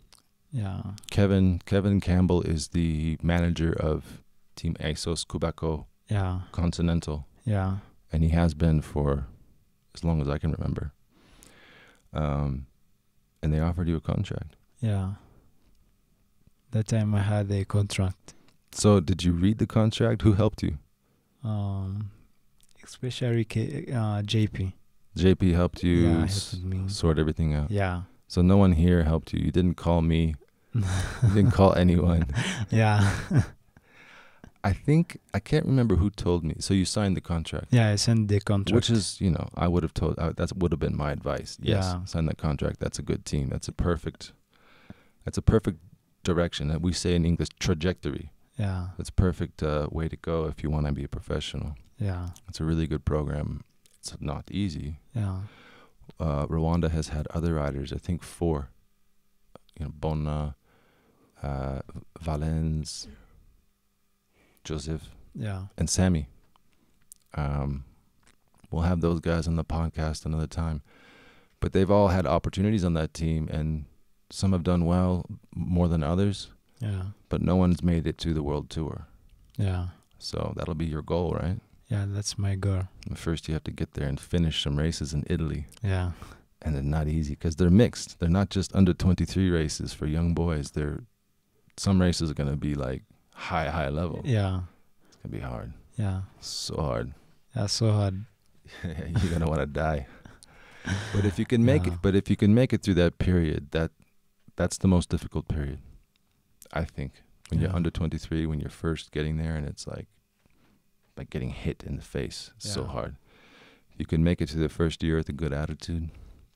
Yeah. Kevin Kevin Campbell is the manager of Team Assos Qhubeka Yeah. Continental, Yeah. and he has been for as long as I can remember. Um, and they offered you a contract. Yeah. That time I had a contract. So did you read the contract? Who helped you? Um, especially K, uh, J P. J P helped you Yeah, s- helped me. sort everything out. Yeah. So no one here helped you. You didn't call me. You didn't call anyone. Yeah. I think I can't remember who told me. So you signed the contract. Yeah, I sent the contract. Which is, you know, I would have told, uh, that would have been my advice. Yes, Yeah. sign that contract. That's a good team. That's a perfect, that's a perfect direction. That we say in English, trajectory. Yeah. That's a perfect uh, way to go if you want to be a professional. Yeah. It's a really good program. It's not easy. Yeah. Uh, Rwanda has had other riders, I think four. You know, Bona, uh, Valens, Joseph, Yeah. and Sammy. Um, we'll have those guys on the podcast another time. But they've all had opportunities on that team, and some have done well more than others, Yeah. but no one's made it to the world tour. Yeah. So that'll be your goal, right? Yeah, that's my goal. And first you have to get there and finish some races in Italy. Yeah. And they're not easy because they're mixed. They're not just under twenty-three races for young boys. They're some races are going to be like high, high level. Yeah. It's going to be hard. Yeah. So hard. That's so hard. You're going to want to die. But if you can make Yeah. it, but if you can make it through that period, that that's the most difficult period, I think. When Yeah. you're under twenty-three, when you're first getting there, and it's like, like getting hit in the face. It's so Yeah. hard. You can make it through the first year with a good attitude.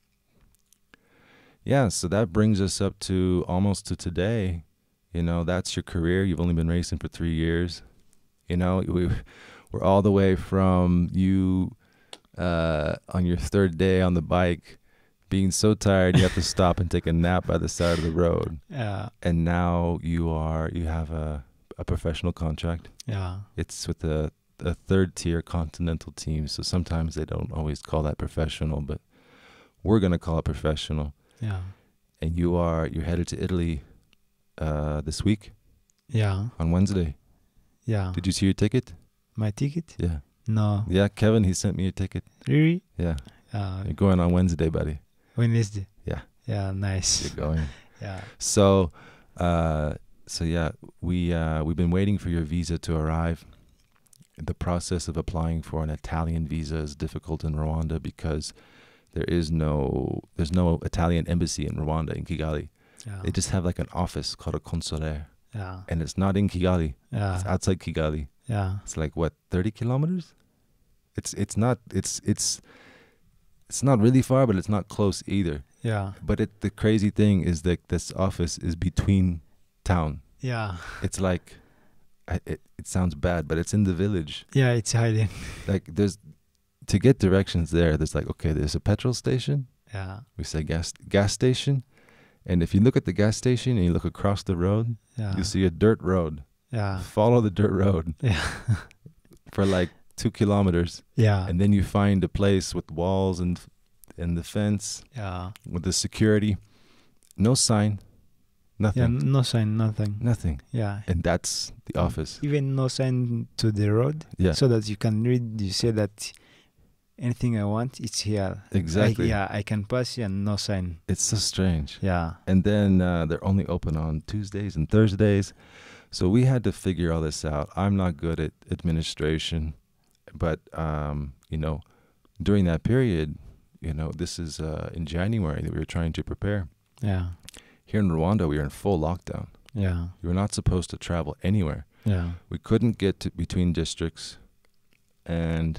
Yeah, so that brings us up to almost to today. You know, that's your career. You've only been racing for three years. You know, we, we're all the way from you uh, on your third day on the bike, being so tired you have to stop and take a nap by the side of the road. Yeah. And now you are you have a a professional contract. Yeah. It's with a a third tier continental team. So sometimes they don't always call that professional, but we're gonna call it professional. Yeah. And you are you're headed to Italy uh, this week Yeah. on Wednesday. Yeah. Did you see your ticket? My ticket? Yeah. No. Yeah, Kevin, he sent me a ticket. Really? Yeah. Uh, You're going on Wednesday, buddy. Wednesday. Yeah. Yeah. Nice. You're going. Yeah. So uh so yeah, we uh we've been waiting for your visa to arrive. The process of applying for an Italian visa is difficult in Rwanda because there is no there's no Italian embassy in Rwanda, in Kigali. Yeah. They just have like an office called a consulaire, Yeah. and it's not in Kigali. Yeah. It's outside Kigali. Yeah. It's like what, thirty kilometers? It's it's not it's it's it's not really far, but it's not close either. Yeah. But it the crazy thing is that this office is between town. Yeah. It's like I, it it sounds bad, but it's in the village. Yeah. It's hiding. Like there's to get directions there. There's like okay, there's a petrol station. Yeah. We say gas gas station, and if you look at the gas station and you look across the road, Yeah. you see a dirt road. Yeah. Follow the dirt road Yeah. for like two kilometers, Yeah. and then you find a place with walls and and the fence Yeah. with the security. No sign, Yeah. nothing, No sign. Nothing. nothing, Yeah. and that's the office. Even no sign to the road. Yeah, So that you can read. You say that anything I want, it's here. exactly. I, yeah. I can pass here and no sign. It's so strange. Yeah. And then uh, they're only open on Tuesdays and Thursdays. So we had to figure all this out. I'm not good at administration, but, um, you know, during that period, you know, this is uh, in January that we were trying to prepare. Yeah. Here in Rwanda, we were in full lockdown. Yeah. We were not supposed to travel anywhere. Yeah. We couldn't get to between districts. And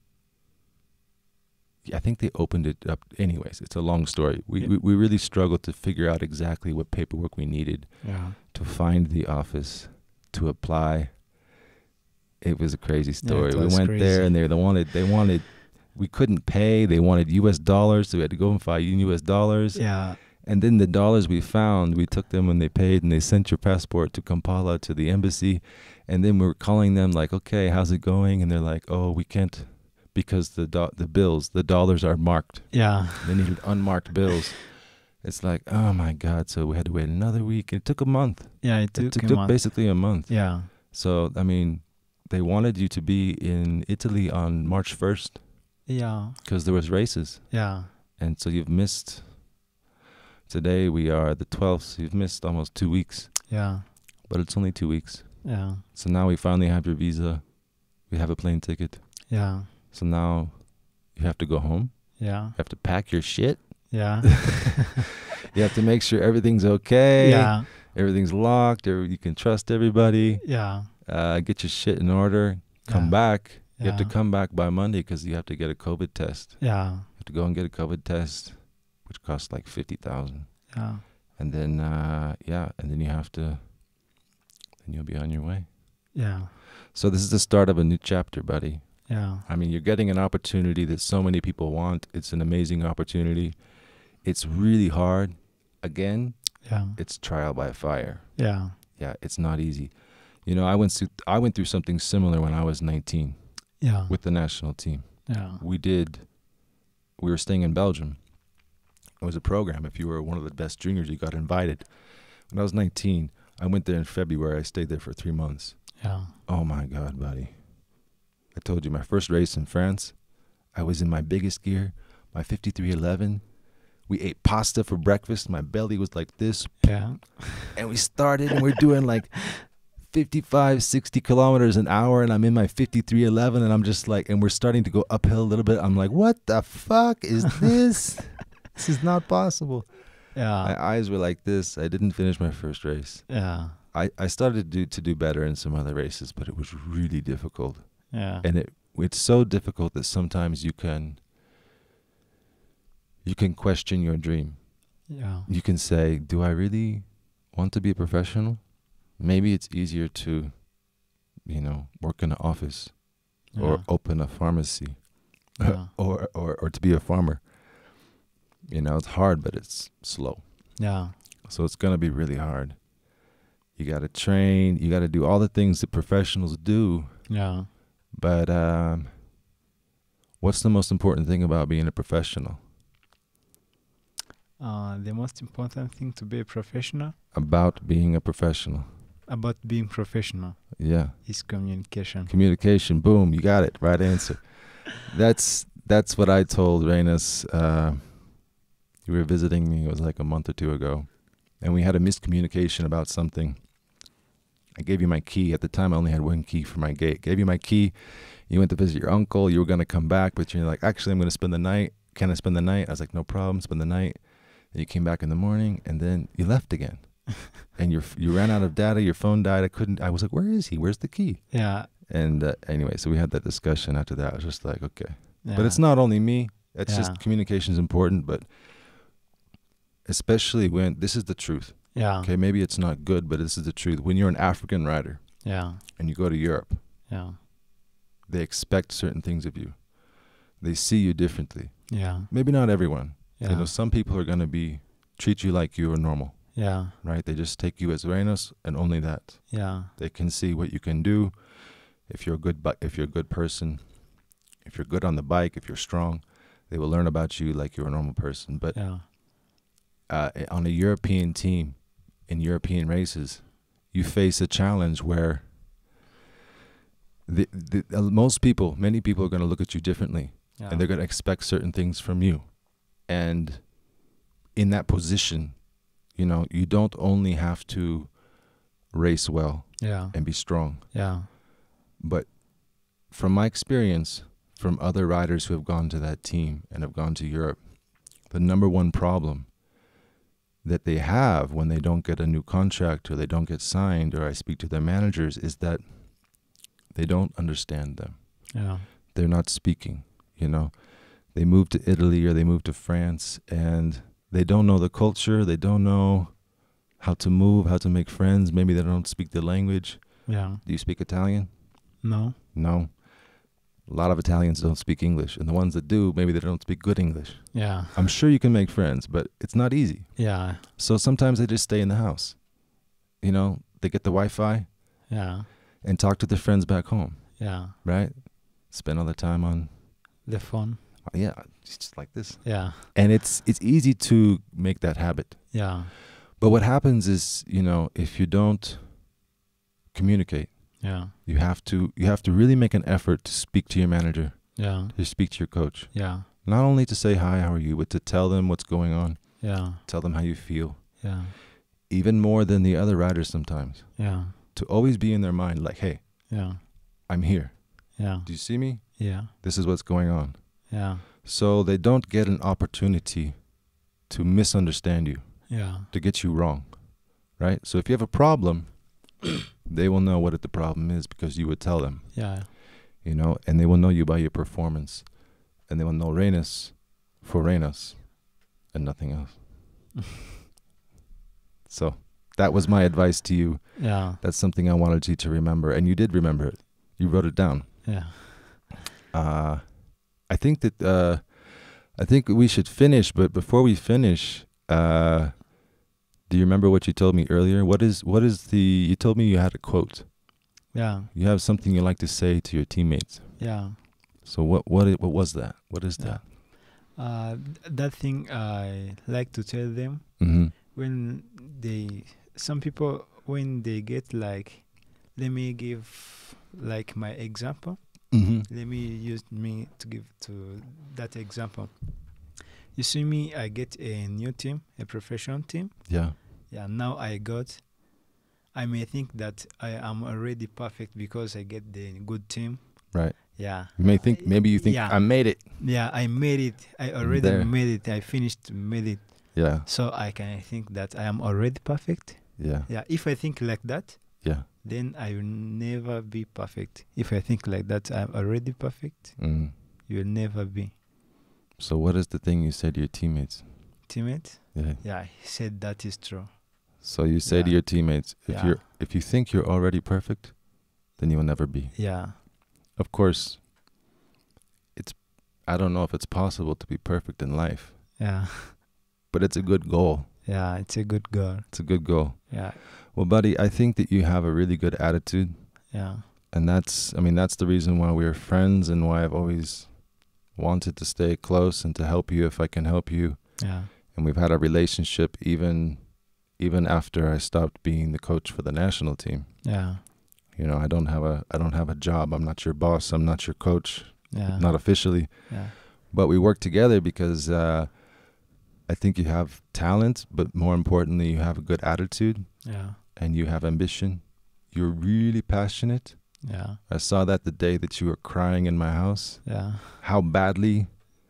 I think they opened it up anyways. It's a long story. We, Yeah. we, we really struggled to figure out exactly what paperwork we needed Yeah. to find the office, to apply. It was a crazy story. it we was went crazy. there and they, they wanted, they wanted, we couldn't pay. They wanted U S dollars, so we had to go and find U S dollars. Yeah. And then the dollars we found, we took them when they paid, and they sent your passport to Kampala, to the embassy. And then we were calling them like, okay, how's it going? And they're like, oh, we can't, because the do- the bills, the dollars are marked. Yeah. They needed unmarked bills. it's like, oh my God. So we had to wait another week. It took a month. Yeah, it took, It took, a took month. basically a month. Yeah. So, I mean, they wanted you to be in Italy on March first Yeah. because there was races. Yeah. And so you've missed, today we are the twelfth, so you've missed almost two weeks. Yeah. But it's only two weeks. Yeah. So now we finally have your visa. We have a plane ticket. Yeah. So now you have to go home. Yeah. You have to pack your shit. Yeah. You have to make sure everything's okay. Yeah. Everything's locked. Every, you can trust everybody. Yeah. Uh, get your shit in order. Come Yeah. back. You have to Yeah. come back by Monday because you have to get a COVID test. Yeah. You have to go and get a COVID test, which costs like fifty thousand. Yeah. And then, uh, yeah, and then you have to, then you'll be on your way. Yeah. So this is the start of a new chapter, buddy. Yeah. I mean, you're getting an opportunity that so many people want. It's an amazing opportunity. It's really hard. Again, Yeah. it's trial by fire. Yeah. Yeah, it's not easy. You know, I went through I went through something similar when I was nineteen Yeah. with the national team. Yeah. We did we were staying in Belgium. It was a program. If you were one of the best juniors, you got invited. When I was nineteen, I went there in February. I stayed there for three months. Yeah. Oh my God, buddy. I told you, my first race in France, I was in my biggest gear, my fifty-three eleven. We ate pasta for breakfast. My belly was like this. Yeah. And we started and we're doing like fifty-five, sixty kilometers an hour. And I'm in my fifty-three eleven and I'm just like, and we're starting to go uphill a little bit. I'm like, what the fuck is this? This is not possible. Yeah. My eyes were like this. I didn't finish my first race. Yeah. I, I started to do, to do better in some other races, but it was really difficult. Yeah. And it it's so difficult that sometimes you can you can question your dream. Yeah. You can say, do I really want to be a professional? Maybe it's easier to, you know, work in an office or Yeah. open a pharmacy Yeah. or, or, or to be a farmer. You know, it's hard, but it's slow. Yeah. So it's going to be really hard. You got to train. You got to do all the things that professionals do. Yeah. But um, what's the most important thing about being a professional? Uh, the most important thing to be a professional, About being a professional. about being professional, Yeah. is communication. Communication. Boom. You got it. Right answer. That's that's what I told Renus. Uh, you were visiting me. It was like a month or two ago. And we had a miscommunication about something. I gave you my key. At the time, I only had one key for my gate. Gave you my key. You went to visit your uncle. You were going to come back, but you're like, actually, I'm going to spend the night. Can I spend the night? I was like, no problem. Spend the night. And you came back in the morning, and then you left again. And you you ran out of data. Your phone died. I couldn't. I was like, where is he? Where's the key? Yeah. And uh, anyway, so we had that discussion after that. I was just like, okay. Yeah. But it's not only me. It's Yeah. just communication is important, but especially when this is the truth. Yeah. Okay, maybe it's not good, but this is the truth. When you're an African rider Yeah. and you go to Europe, Yeah. they expect certain things of you. They see you differently. Yeah. Maybe not everyone. Yeah. You know, some people are going to be treat you like you are normal, Yeah. right? They just take you as Renus and only that. Yeah. They can see what you can do. If you're a good bi- if you're a good person, if you're good on the bike, if you're strong, they will learn about you like you're a normal person. But Yeah. uh, on a European team, in European races, you face a challenge where the, the uh, most people, many people are going to look at you differently, Yeah. and they're going to expect certain things from you. And in that position, you know, you don't only have to race well Yeah. and be strong, Yeah. but from my experience, from other riders who have gone to that team and have gone to Europe, the number one problem that they have when they don't get a new contract or they don't get signed, or I speak to their managers, is that they don't understand them. Yeah. They're not speaking, you know. They move to Italy or they move to France and they don't know the culture. They don't know how to move, how to make friends. Maybe they don't speak the language. Yeah. Do you speak Italian? No. No. A lot of Italians don't speak English. And the ones that do, maybe they don't speak good English. Yeah. I'm sure you can make friends, but it's not easy. Yeah. So sometimes they just stay in the house. You know, they get the Wi-Fi Yeah. and talk to their friends back home, Yeah. right? Spend all the time on The phone. Yeah, it's just like this. Yeah. And it's it's easy to make that habit. Yeah. But what happens is, you know, if you don't communicate, Yeah. you have to you have to really make an effort to speak to your manager, Yeah. to speak to your coach. Yeah. Not only to say hi, how are you, but to tell them what's going on, Yeah. tell them how you feel. Yeah. Even more than the other riders sometimes. Yeah. To always be in their mind like, hey, Yeah. I'm here. Yeah. Do you see me? Yeah. This is what's going on. Yeah. So they don't get an opportunity to misunderstand you, Yeah. to get you wrong, right? So if you have a problem, they will know what the problem is because you would tell them, Yeah. you know, and they will know you by your performance, and they will know Renus for Renus and nothing else. So that was my advice to you. Yeah. That's something I wanted you to remember, and you did remember it. You wrote it down. Yeah. Uh, I think that uh, I think we should finish, but before we finish, uh, do you remember what you told me earlier? What is what is the? You told me you had a quote. Yeah. You have something you like to say to your teammates. Yeah. So what what it, what was that? What is Yeah. that? Uh, th- that thing I like to tell them Mm-hmm. when they, some people, when they get like, let me give like my example. Mm-hmm. Let me use me to give to that example. You see me, I get a new team, a professional team. Yeah. Yeah, now I got, I may think that I am already perfect because I get the good team. Right. Yeah. You may think maybe you think Yeah. I made it. Yeah, I made it. I already there. made it. I finished, made it. Yeah. So I can think that I am already perfect. Yeah. Yeah, if I think like that, Yeah. then I will never be perfect. If I think like that, I'm already perfect, Mm. you will never be. So what is the thing you said to your teammates? Teammate? Yeah. Yeah, he said that is true. So you say to Yeah. your teammates, if Yeah. you're if you think you're already perfect, then you will never be. Yeah. Of course, it's I don't know if it's possible to be perfect in life, Yeah. but it's a good goal. Yeah, it's a good goal. It's a good goal. Yeah. Well, buddy, I think that you have a really good attitude, Yeah. and that's I mean that's the reason why we're friends and why I've always wanted to stay close and to help you if I can help you. Yeah. And we've had a relationship even even after I stopped being the coach for the national team. Yeah. You know, I don't have a I don't have a job. I'm not your boss. I'm not your coach. Yeah. Not officially. Yeah. But we work together because uh, I think you have talent, but more importantly, you have a good attitude Yeah. and you have ambition. You're really passionate. Yeah. I saw that the day that you were crying in my house. Yeah. How badly,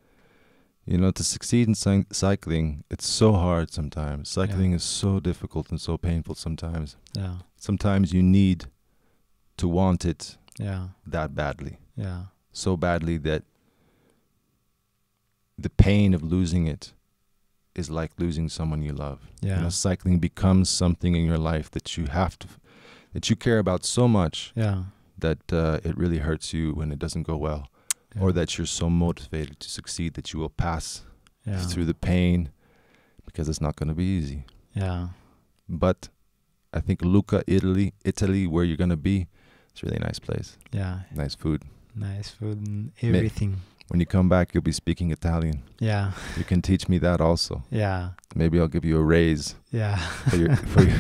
you know, to succeed in cy- cycling, it's so hard sometimes. Cycling Yeah. is so difficult and so painful sometimes. Yeah. Sometimes you need to want it Yeah. that badly. Yeah. So badly that the pain of losing it is like losing someone you love. Yeah. You know, cycling becomes something in your life that you have to, that you care about so much Yeah. that uh, it really hurts you when it doesn't go well, Yeah. or that you're so motivated to succeed that you will pass Yeah. through the pain because it's not going to be easy. Yeah. But I think Lucca, Italy, Italy, where you're going to be, it's a really nice place. Yeah. Nice food. Nice food and everything. When you come back, you'll be speaking Italian. Yeah. You can teach me that also. Yeah. Maybe I'll give you a raise Yeah. for your. For your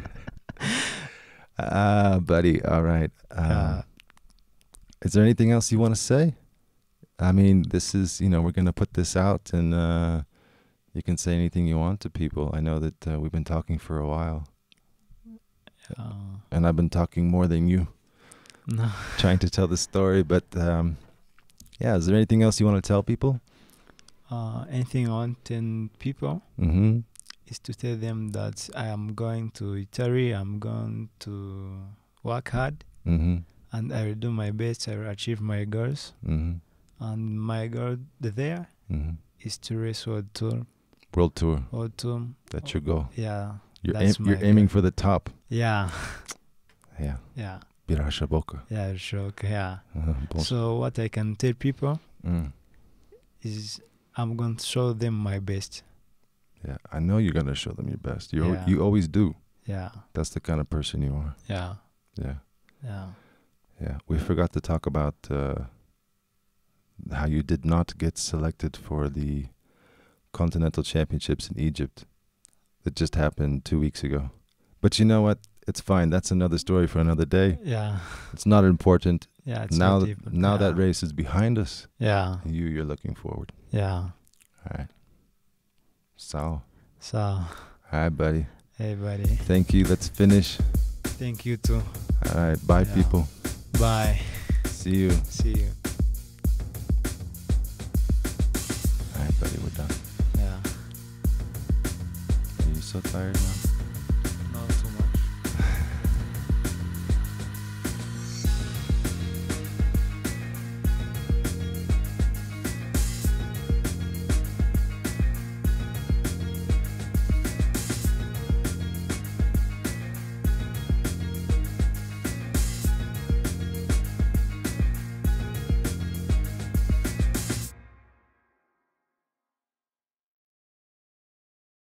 Ah, buddy. All right. Um, Uh, is there anything else you want to say? I mean, this is, you know, we're going to put this out and uh, you can say anything you want to people. I know that uh, we've been talking for a while uh, and I've been talking more than you, no. trying to tell the story. But um, yeah, is there anything else you want to tell people? Uh, anything I want to tell people Mm-hmm. is to tell them that I am going to Italy. I'm going to work hard Mm-hmm. and I will do my best. I will achieve my goals. Mm-hmm. And my goal there Mm-hmm. is to race world tour. World tour. World tour. That's your goal. Yeah. You're, aim, That's you're my aiming goal. for the top. Yeah. Yeah. Yeah. Birasha Boka. Yeah, sure. Yeah. Uh, bon- So what I can tell people mm. is I'm going to show them my best. Yeah, I know you're gonna show them your best. You al- Yeah. you always do. Yeah. That's the kind of person you are. Yeah. Yeah, Yeah. yeah. We forgot to talk about uh, how you did not get selected for the continental championships in Egypt that just happened two weeks ago. But you know what? It's fine. That's another story for another day. Yeah. It's not important. Yeah. It's now not th- even, now yeah. that race is behind us. Yeah. You, you're looking forward. Yeah. All right. So. So. All right, buddy. Hey, buddy. Thank you. Let's finish. Thank you too. All right. Bye, Yeah. people. Bye. See you. See you. All right, buddy. We're done. Yeah. Are you so tired now?